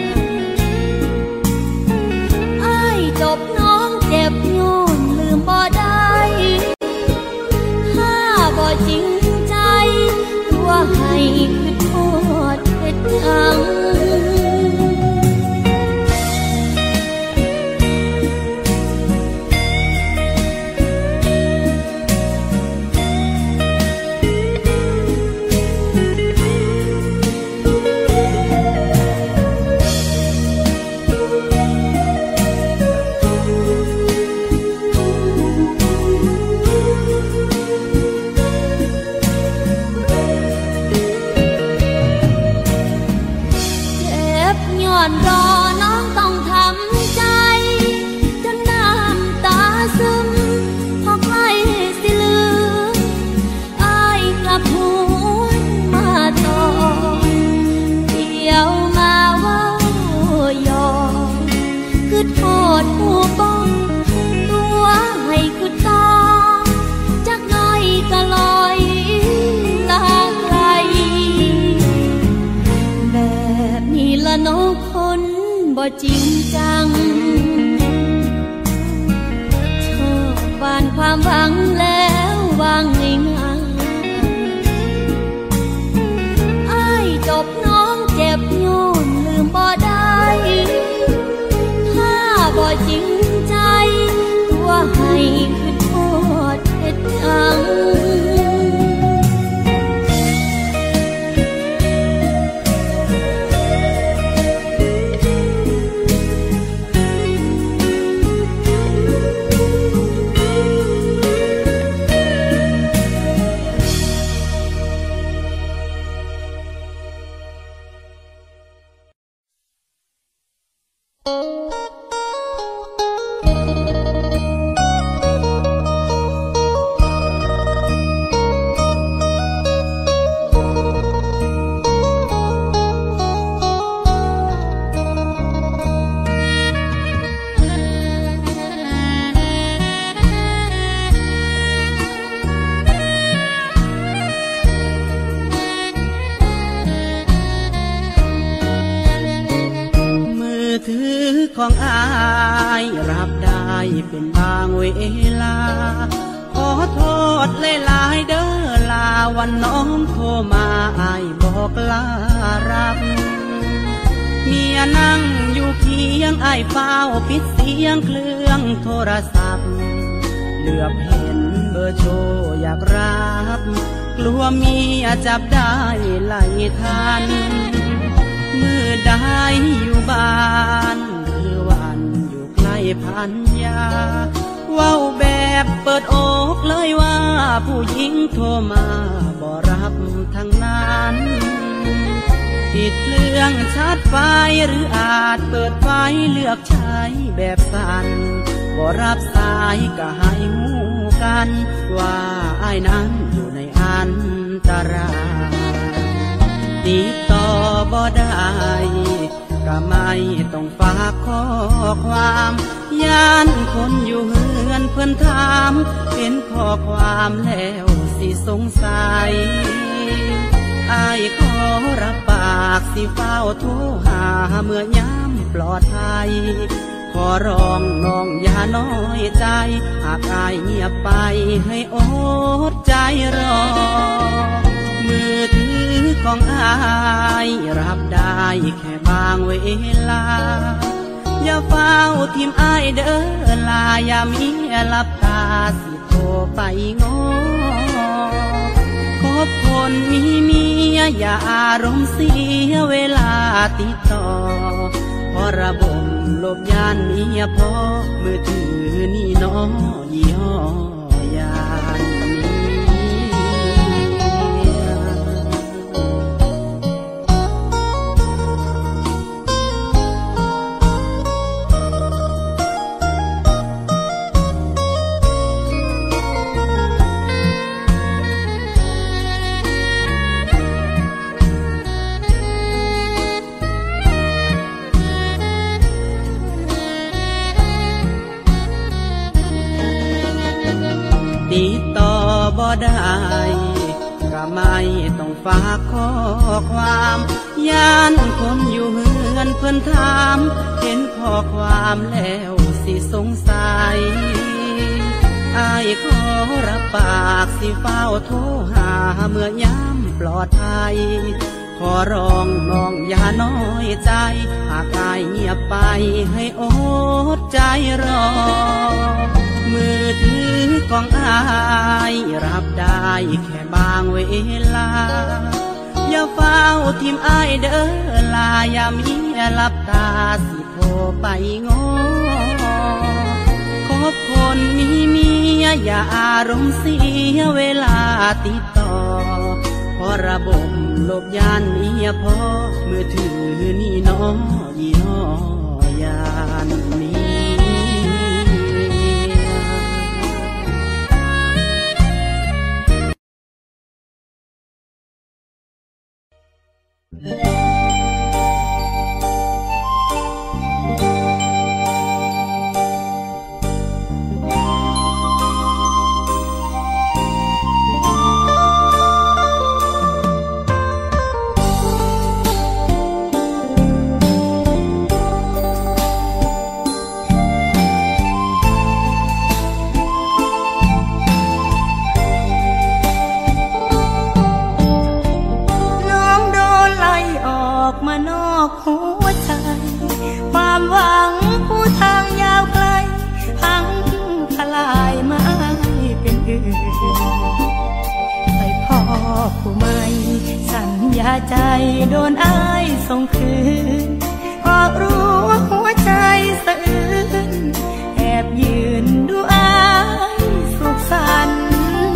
B: ๆอ้ายจบน้องเจ็บย้อนลืมบ่ได้ถ้าบ่จริงใจตัวให้คือโทษเฮ็ดจังรอน้องต้องทำใจจนน้ำตาซึมพอใกล้สิลืมอ้ายกลับหวนมาต่อเดี๋ยวมาเว้ายอคือโทษผู้ป้องตัวให้คือต่อจักน้อยก็ลอยลาไกลแบบนี้ละน้องคนบ่จริงจังชอบวานความหวังแล้ววางง่ายๆอ้ายจบน้องเจ็บย้อนลืมบ่ได้ถ้าบ่จริงใจตัวให้คือโทษเฮ็ดจัง
C: ของอายรับได้เป็นบางเวลาขอโทษหลายๆเด้อลาวันน้องโทรมาอายบอกลารับเมียนั่งอยู่เคียงอายเฝ้าปิดเสียงเครื่องโทรศัพท์เหลือบเห็นเบอร์โทรอยากรับกลัวเมียจับได้ไล่ทันมือได้อยู่บ้านพันยาว้าวแบบเปิดอกเลยว่าผู้หญิงโทรมาบ่รับทั้งนั้นติดเครื่องชาร์จไฟหรืออาจเปิดไฟเลือกใช้แบบสั่นบ่รับสายก็ให้หูกันว่าอ้ายนั้นอยู่ในอันตรายติดต่อบ่ได้ก็ไม่ต้องฝากข้อความย่านคนอยู่เฮือนเพื่อนถามเห็นข้อความแล้วสิสงสัยอ้ายขอรับปากสิเฝ้าโทรหาเมื่อยามปลอดภัยขอร้องน้องอย่าน้อยใจหากอ้ายเงียบไปให้อดใจรอมือถือของอ้ายรับได้แค่บางเวลาอย่าเฝ้าทิมอ้ายเด้อลาอย่ามีหลับตาสิโทรไปง้อคบคนมีเมียอย่าอารมณ์เสียเวลาติดต่อเพราะระบบลบยานเมียพอมือถือนี่น้อยี่ห้อยานติดต่อบ่ได้ก็ก็ไม่ต้องฝากข้อความย่านคนอยู่เฮือนเพิ่นถามเห็นข้อความแล้วสิสงสัยอายขอรับปากสิเฝ้าโทรหาเมื่อยามปลอดภัยขอร้องน้องอย่าน้อยใจหากอายเงียบไปให้อดใจรอมือถือของอายรับได้แค่บางเวลาอย่าเฝ้าทิมอายเด้อลาอย่ามีหลับตาสิโทรไปง้อคบคนมีเมียอย่าอารมณ์เสียเวลาติดต่อเพราะระบบลบยานเมียพอมือถือนี่น้องยี่ห้อยานนี้
D: หัวใจความหวังผู้ทางยาวไกลพังทลายไม่เป็นอื่นไปพ่อผู้ใหม่สัญญาใจโดนอ้ายส่งคืนก็รู้ว่าหัวใจสะอื้นแอบยืนดูอ้ายสุขสันต์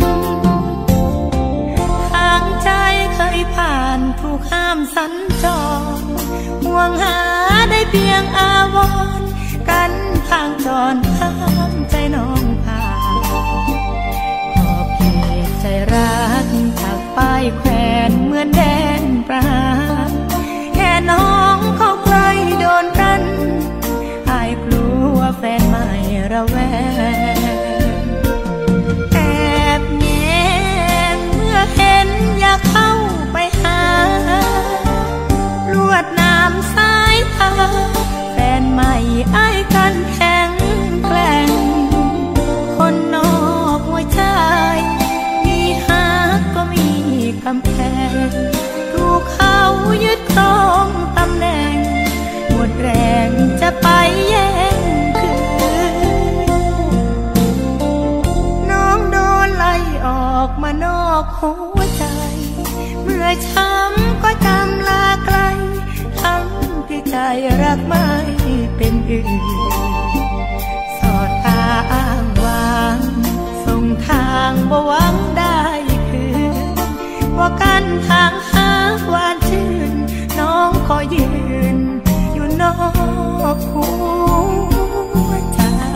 D: ทางใจเคยผ่านถูกห้ามสัญจรห่วงหาได้เพียงอาวรณ์กันทางจรห้ามใจน้องผ่านขอบเขตใจรักจากป้ายแขวนเหมือนแดนประหารแค่น้องเข้าใกล้โดนกันอายกลัวแฟนใหม่ระแวงแอบแงงเมื่อเห็นอยากเข้าไปหาลวดน้ำสายตาแฟนใหม่อ้ายกันแข็งแกร่งคนนอกหัวใจมีหักก็มีกำแพงถูกเขายึดครองตำแหน่งหมดแรงจะไปแย่งคืนน้องโดนไล่ออกมานอกหัวใจเมื่อช้ำก็จำลาไกลทั้งที่ใจรักไม่เป็นอื่นสอดตาอ้างวางส่งทางบ่หวังได้คืนว่ากันทางหาหวานชื่นน้องขอยืนอยู่นอกหัวใจ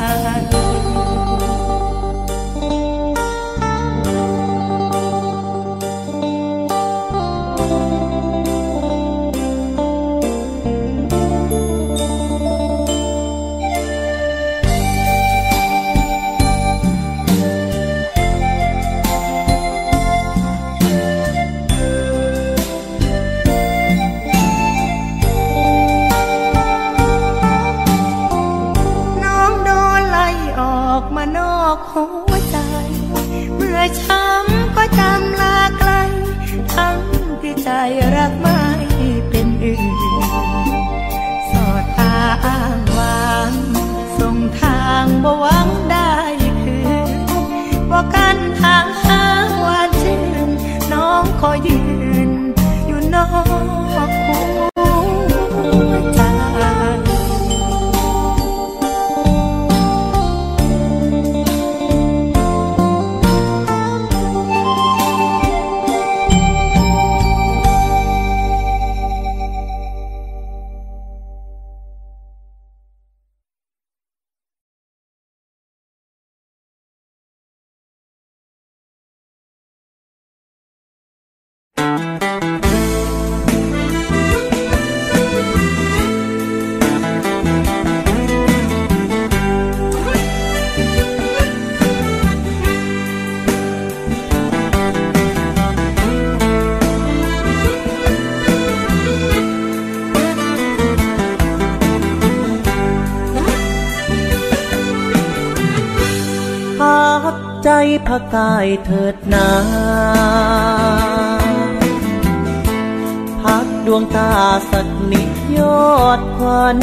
D: มานอกหัวใจเมื่อช้ำก็จำลาไกลทั้งที่ใจรักไม่เป็นอื่นสอดตาอ้างวางส่งทางบ่หวังได้คืนว่ากันทางหาหวานชื่นน้องขอยืนอยู่นอกหัวใจ
A: พักใจพักกายเถิดนาพักดวงตาสักนิดยอดควัน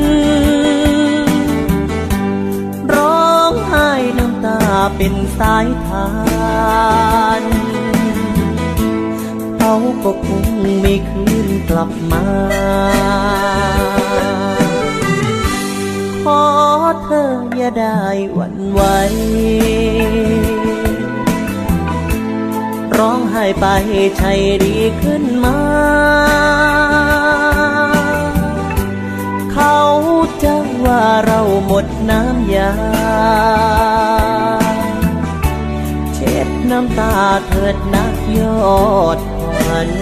A: ร้องไห้น้ำตาเป็นสายทานเขาก็คงไม่คืนกลับมาขอเธออย่าได้หวั่นไหวร้องไห้ไปใช่ดีขึ้นมาเขาจะว่าเราหมดน้ำยาเช็ดน้ำตาเถิดนักยอดขวัญ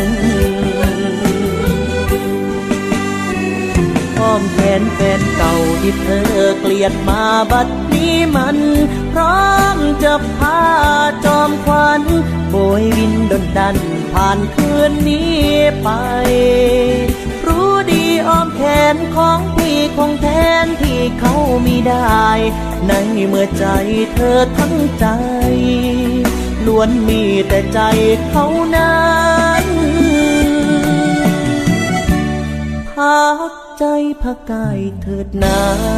A: อ้อมแขนแฟนเก่าที่เธอเกลียดมาบัดนี้มันพร้อมจะพาจอมขวัญโบยบินดลดันผ่านคืนนี้ไปรู้ดีอ้อมแขนของพี่คงแทนที่เขามีได้ในเมื่อใจเธอทั้งใจล้วนมีแต่ใจเขานั้นพักใจพักกายเถิดนา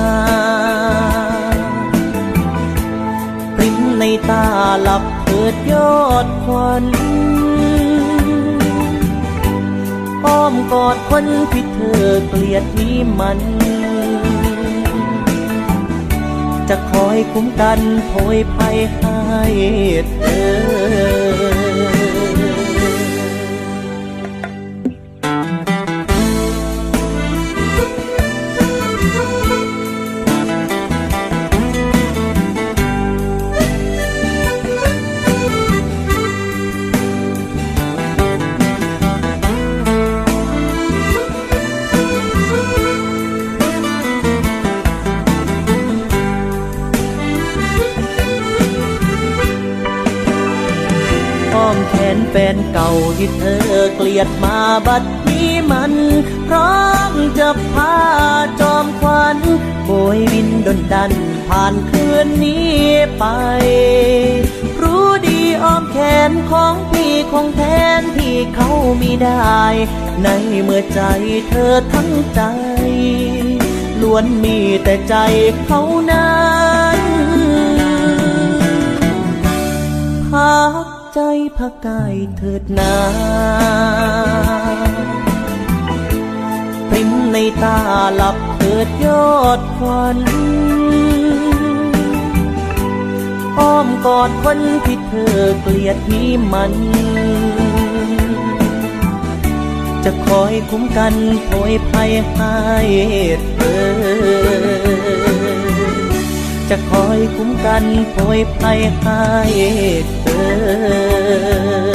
A: ปริ้นในตาหลับเถิดยอดควันอ้อมกอดคนที่เธอเกลียดนี้มันจะคอยคุ้มกันโผยภัยให้เธอแขนแฟนเก่าที่เธอเกลียดมาบัดนี้มันพร้อมจะพาจอมขวัญโบยบินดลดันผ่านคืนนี้ไปรู้ดีอ้อมแขนของพี่คงแทนที่เขามีได้ในเมื่อใจเธอทั้งใจล้วนมีแต่ใจเขานั้นพักใจพักกายเถิดนาปริ้นในตาหลับเถิดยอดควันอ้อมกอดคนที่เธอเกลียดนี้มันจะคอยคุ้มกันโผยภัยให้เธอจะคอยคุ้มกันโผยภัยให้เธอ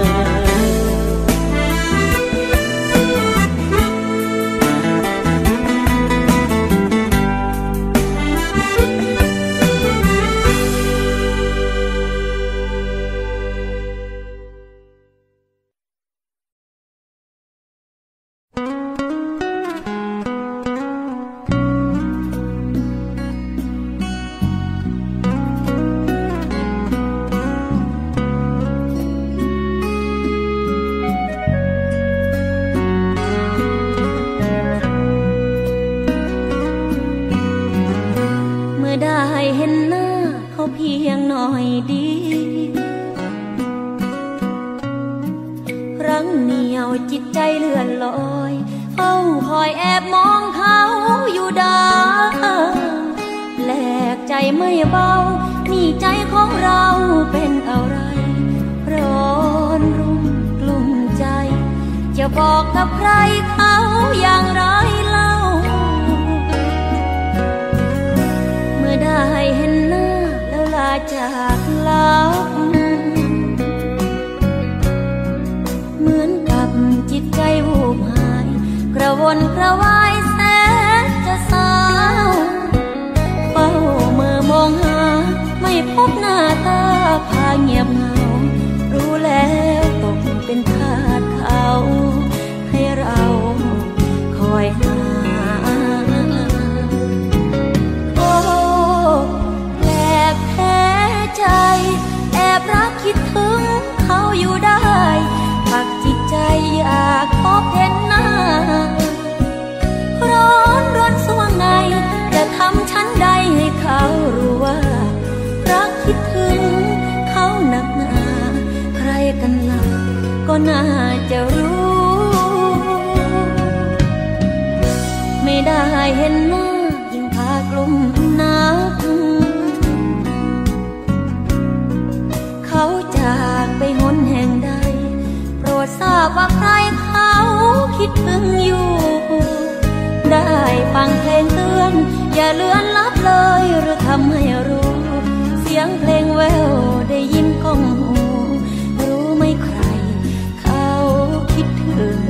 B: จิตใจเลื่อนลอยเฝ้าคอยแอบมองเขาอยู่ดาแปลกใจไม่เบานี่ใจของเราเป็นอะไรร้อนรุ่มกลุ่มใจจะบอกกับใครเขาอย่างไรเล่าเมื่อได้เห็นหน้าแล้วลาจากลับเหมือนกับจิตใจวูบหายกระวนกระวายแสนจะเศร้าเฝ้าเมื่อมองหาไม่พบหน้าตาพาเงียบเหงารู้แล้วตกเป็นทาสเขาให้เราคอยหาโอ้แปลกแท้น่าจะรู้ไม่ได้เห็นหน้ายิ่งพากลุ่มนักเขาจากไปหนแห่งใดโปรดทราบว่าใครเขาคิดถึงอยู่ได้ฟังเพลงเตือนอย่าเลือนลับเลยหรือทำให้รู้เสียงเพลงแววได้ยินก้องหูรู้ไหมใครเขาคิดถึง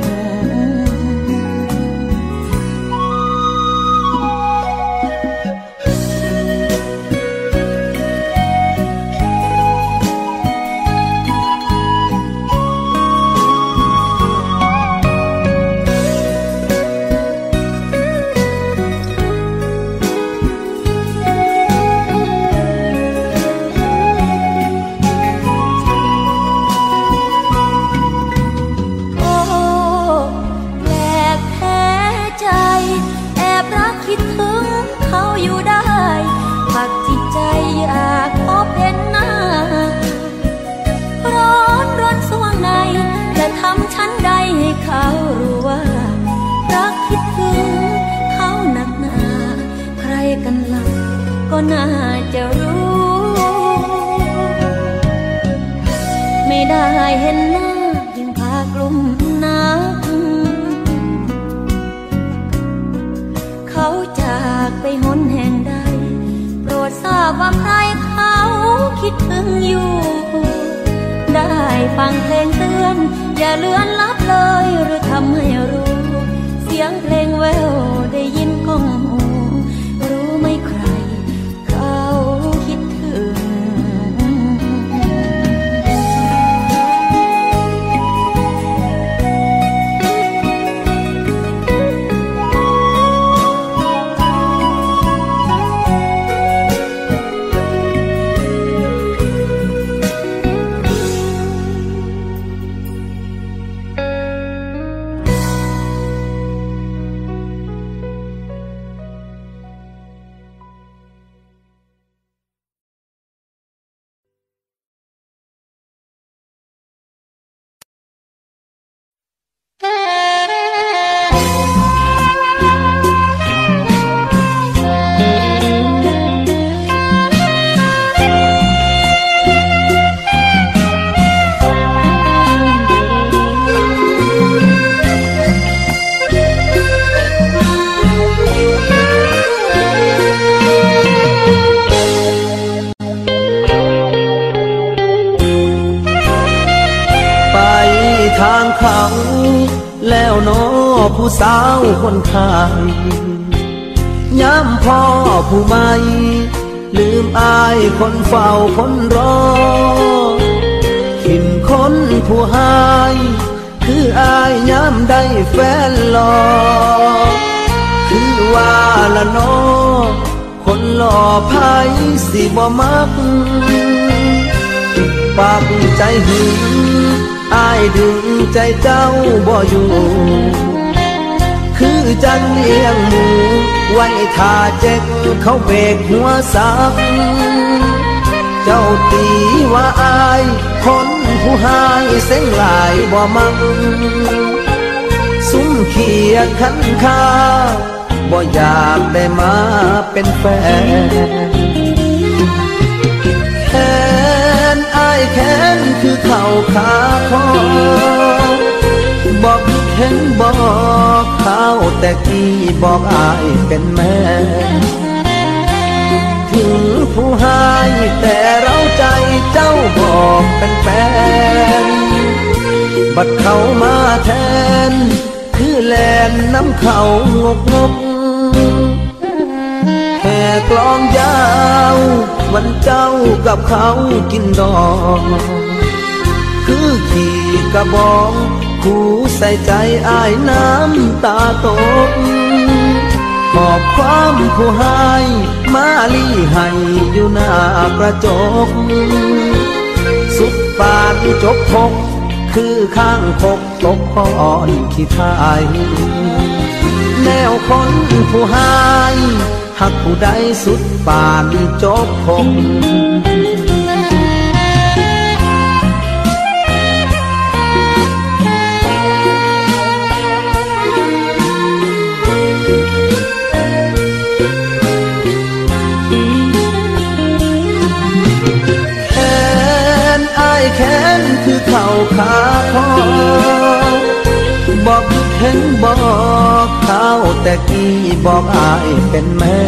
B: เขารู้ว่ารักคิดถึงเขาหนักหนาใครกันล่ะก็น่าจะรู้ไม่ได้เห็นหน้ายิ่งพากลุ่มนักเขาจากไปหนแห่งใดโปรดทราบว่าใครเขาคิดถึงอยู่ได้ฟังเพลงเตือนอย่าเลือนลับเลยหรือทำให้รู้เสียงเพลงแววได้ยินก้องหูรู้ไหมใครเขาคิดถึง
A: แล้วน้อผู้สาวคนไทยย้ำพ่อผู้ไม่ลืมอายคนเฝ้าคนรอขินคนผู้หายคืออายย้ำได้แฟนหล่อคือว่าละน้อคนหล่อไผสิบ่มักปากใจหึงอายดึงใจเจ้าบ่อยู่คือจังเลี้ยงหมูไว้ท่าเจ็กเขาเบกหัวสักเจ้าตีว่าอายคนผู้หายเส้นหลายบ่มังซุ้มเขียดขันคาบ่อยากได้มาเป็นแฟนแค้นอายแค้นคือเข่าขาคอบอกเห็นบอกเขาแต่กี้บอกอายเป็นแม่ถึงผู้หายแต่เราใจเจ้าบอกเป็นแฟนบัดเขามาแทนคือแลนน้ำเขางกงกแห่กลองยาววันเจ้ากับเขากินดองคือขี่กระบองคู่ใส่ใจอายน้ำตาตกขอบความผู้ให้มาลี่ให้อยู่หน้ากระจกสุดปานจกพกคือข้างคกตกพรขี้ทายแนวคนผู้ให้หักผู้ใดสุดปานจกพก
E: เข่าขาคอบอกเห็นบอกเขาแต่กี้บอกอายเป็นแม่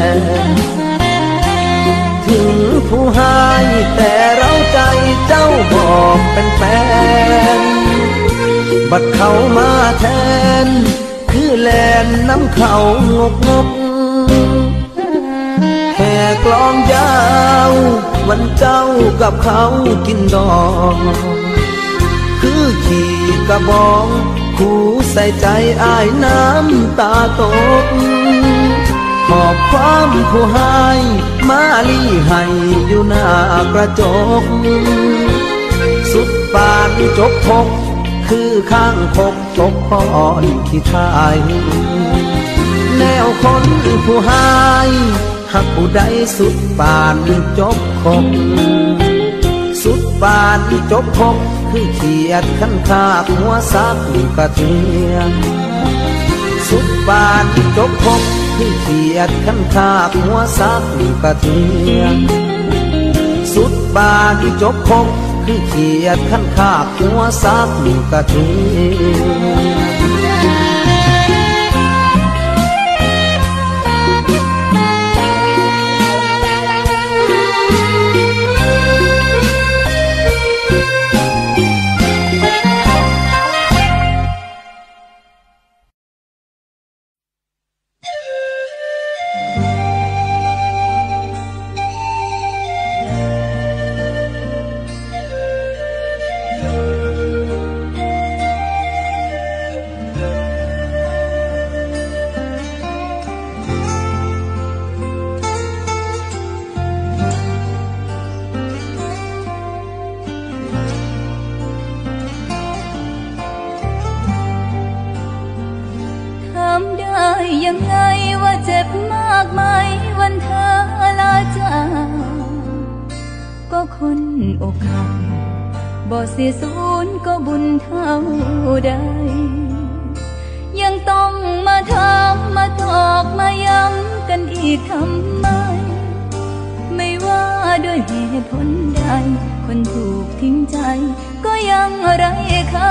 E: ถึงผู้ให้แต่เราใจเจ้าบอกเป็นแฟนบัดเขามาแทนคือแลนน้ำเขางกงกแห่กลองยาววันเจ้ากับเขากินดองคือขี่กระบองคู่ใส่ใจอายน้ำตาตกหอบความผู้ให้มาลี่ให้อยู่หน้ากระจกสุดปานจกพกคือข้างคกตกพรขี้ทายแนวคนผู้ให้หักผู้ใดสุดปานจกคกสุดปานจกพกคือเขียดขันคาบหัวซักกระเทียมสุดปานจกพกคือเขียดขันคาบหัวซักกระเทียมสุดปานจกพกคือเขียดขันคาบหัวซักกระเทียม
B: ยังไงว่าเจ็บมากไหมวันเธอลาจากก็คนอกหักบ่เสียสูญก็บุญเท่าใดยังต้องมาถามมาตอกมาย้ำกันอีกทำไมไม่ว่าด้วยเหตุผลใดคนถูกทิ้งใจก็ยังไร้ค่า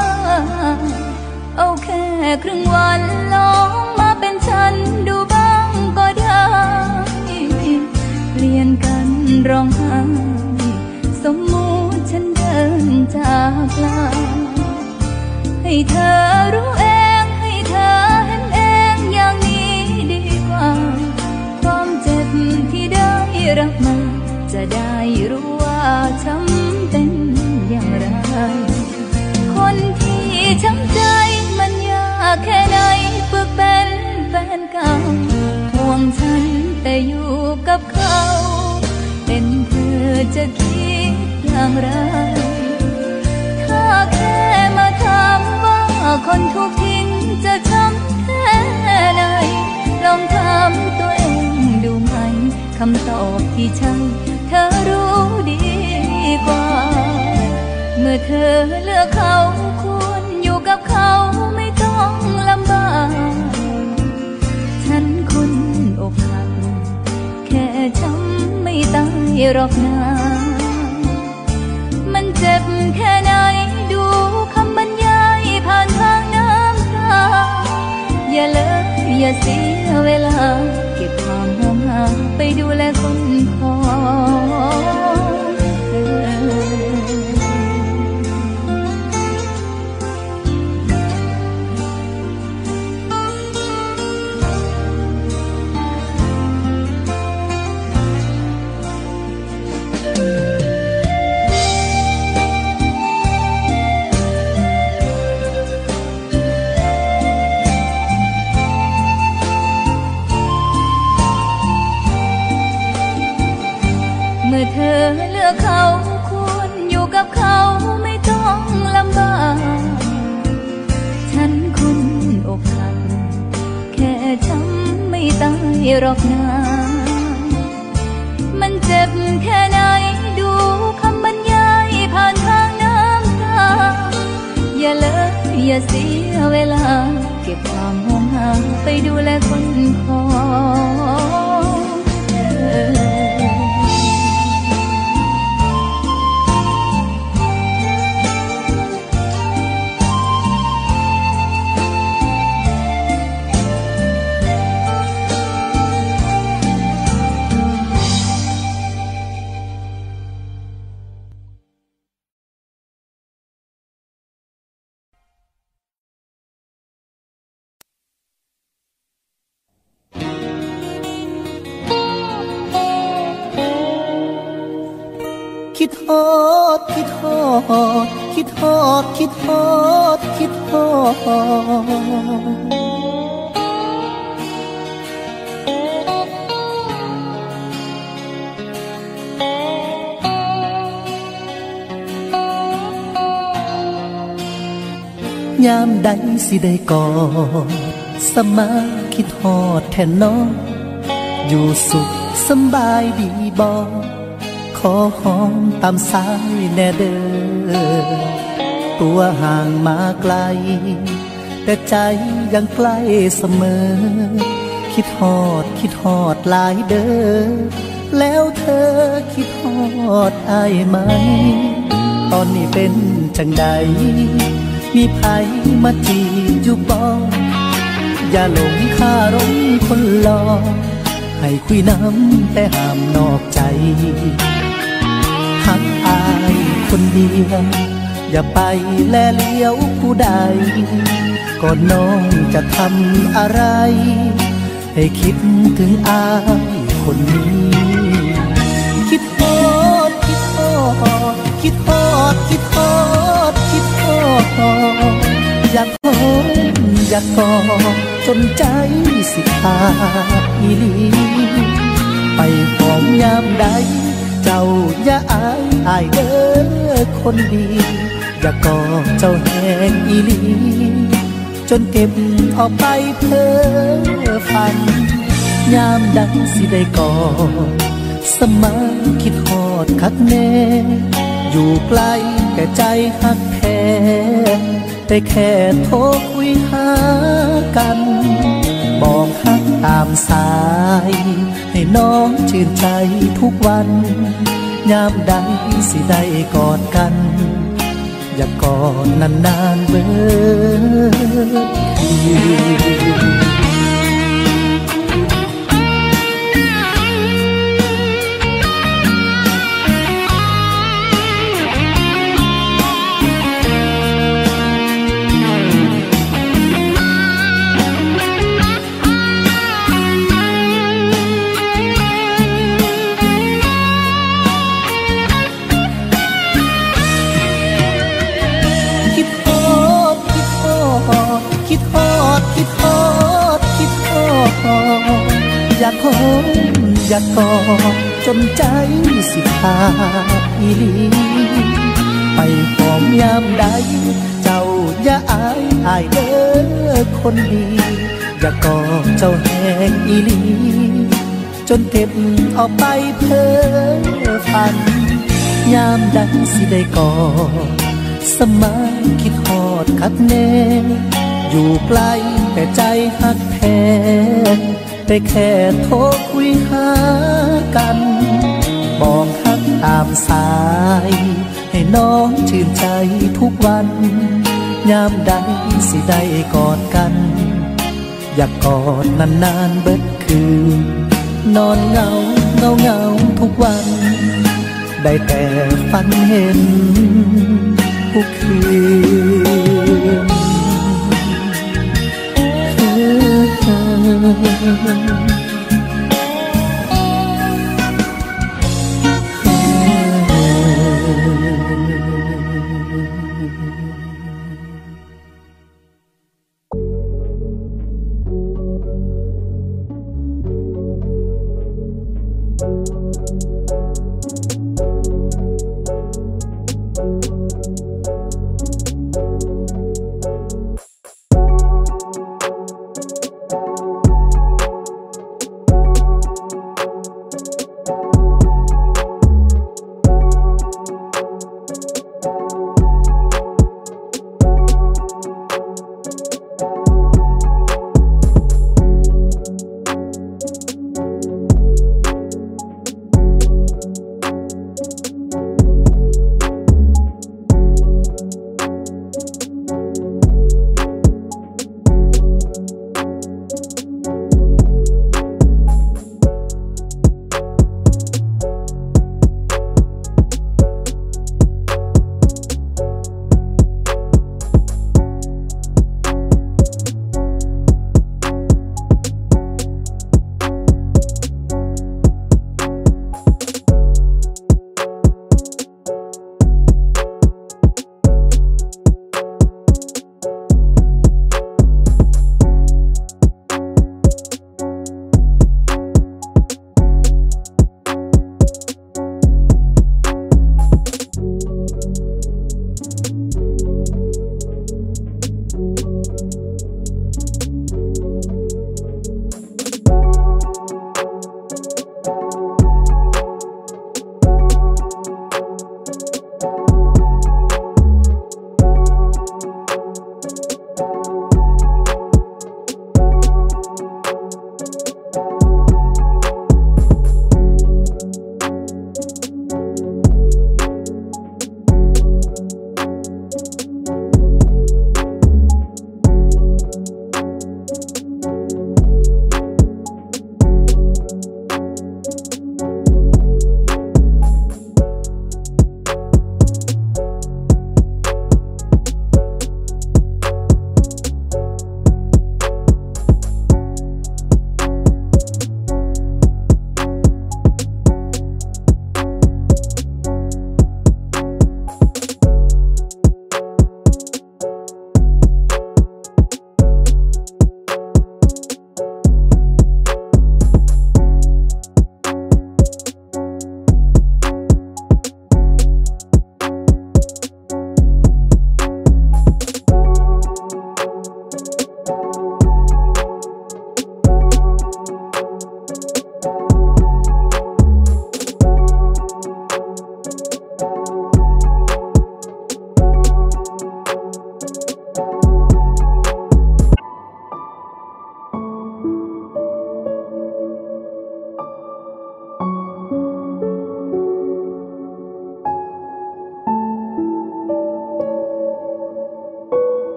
B: เอาแค่ครึ่งวันลองมาเป็นฉันดูบ้างก็ได้เปลี่ยนกันร้องไห้สมมุติฉันเดินจากลาให้เธอรู้เองให้เธอเห็นเองอย่างนี้ดีกว่าความเจ็บที่ได้รับมาจะได้รู้ว่าช้ำเป็นอย่างไรคนที่ช้ำใจมันยากแค่ไหนฝึกเป็นแฟนเก่าห่วงฉันแต่อยู่กับเขาเป็นเธอจะคิดอย่างไรถ้าแค่มาถามว่าคนถูกทิ้งจะช้ำแค่ไหนลองถามตัวเองดูไหมคำตอบที่ใช่เธอรู้ดีกว่าเมื่อเธอเลือกเขาควรอยู่กับเขาไม่ต้องลำบากฉันคนอกหักแค่ช้ำไม่ตายหรอกนะมันเจ็บแค่ไหนดูคำบรรยายผ่านทางน้ำตาอย่าเลยอย่าเสียเวลาเก็บความห่วงหาไปดูแลคนของเธอเมื่อเธอเลือกเขาควรอยู่กับเขาไม่ต้องลำบากฉันคนอกหักแค่ช้ำไม่ตายหรอกนะมันเจ็บแค่ไหนดูคำบรรยายผ่านทางน้ำตาอย่าเลยอย่าเสียเวลาเก็บความห่วงหาไปดูแลคนของเธอ
E: คิดฮอดคิดฮอดคิดฮอดคิดฮอดคิดฮอดยามใดสิได้กอดสมาคิดฮอดแทนน้องอยู่สุขสำบายดีบ่ขอหอมตามสายแน่เด้อตัวห่างมาไกลแต่ใจยังใกล้เสมอคิดฮอดหลายเด้อแล้วเธอคิดฮอดอ้ายไหมตอนนี้เป็นจังใดมีไผมาจีบอยู่บ่อย่าหลงคารมคนหลอกให้คุยน้ำแต่ห้ามนอกใจหักอายคนเดียวอย่าไปแลเลี้ยวผู้ใดก่อนน้องจะทำอะไรให้คิดถึงอายคนนี้คิดฮอดคิดฮอดคิดฮอดคิดฮอดคิดฮอดอยากหอมอยากกอดจนใจสิขาดอีหลีไปหอมยามใดเจ้าอย่าอายเด้อคนดีอย่ากอดเจ้าแหงอีหลีจนเก็บออกไปเพ้อฝันยามใดสิได้กอดสมาคิดฮอดคักแน่อยู่ไกลแต่ใจหักแท้แต่แค่โทรคุยหากันบอกฮักตามสายให้น้องชื่นใจทุกวันยามใดสิได้กอดกันอย่ากอดนานๆเบิดคืนคิดฮอดคิดฮอดคิดฮอดอยากหอมอยากกอดจนใจสิขาดอีหลีไปหอมยามใดเจ้าอย่าอายเด้อคนดีอย่ากอดเจ้าแหงอีหลีจนเก็บเอาไปเพ้อฝันยามใดสิได้กอดสมาคิดฮอดคักแน่อยู่ไกลแต่ใจหักแท้แต่แค่โทรคุยหากันบอกฮักตามสายให้น้องชื่นใจทุกวันยามใดสิได้กอดกันอยากกอดนานๆเบิดคืนนอนเหงาทุกวันได้แต่ฝันเห็นทุกคืน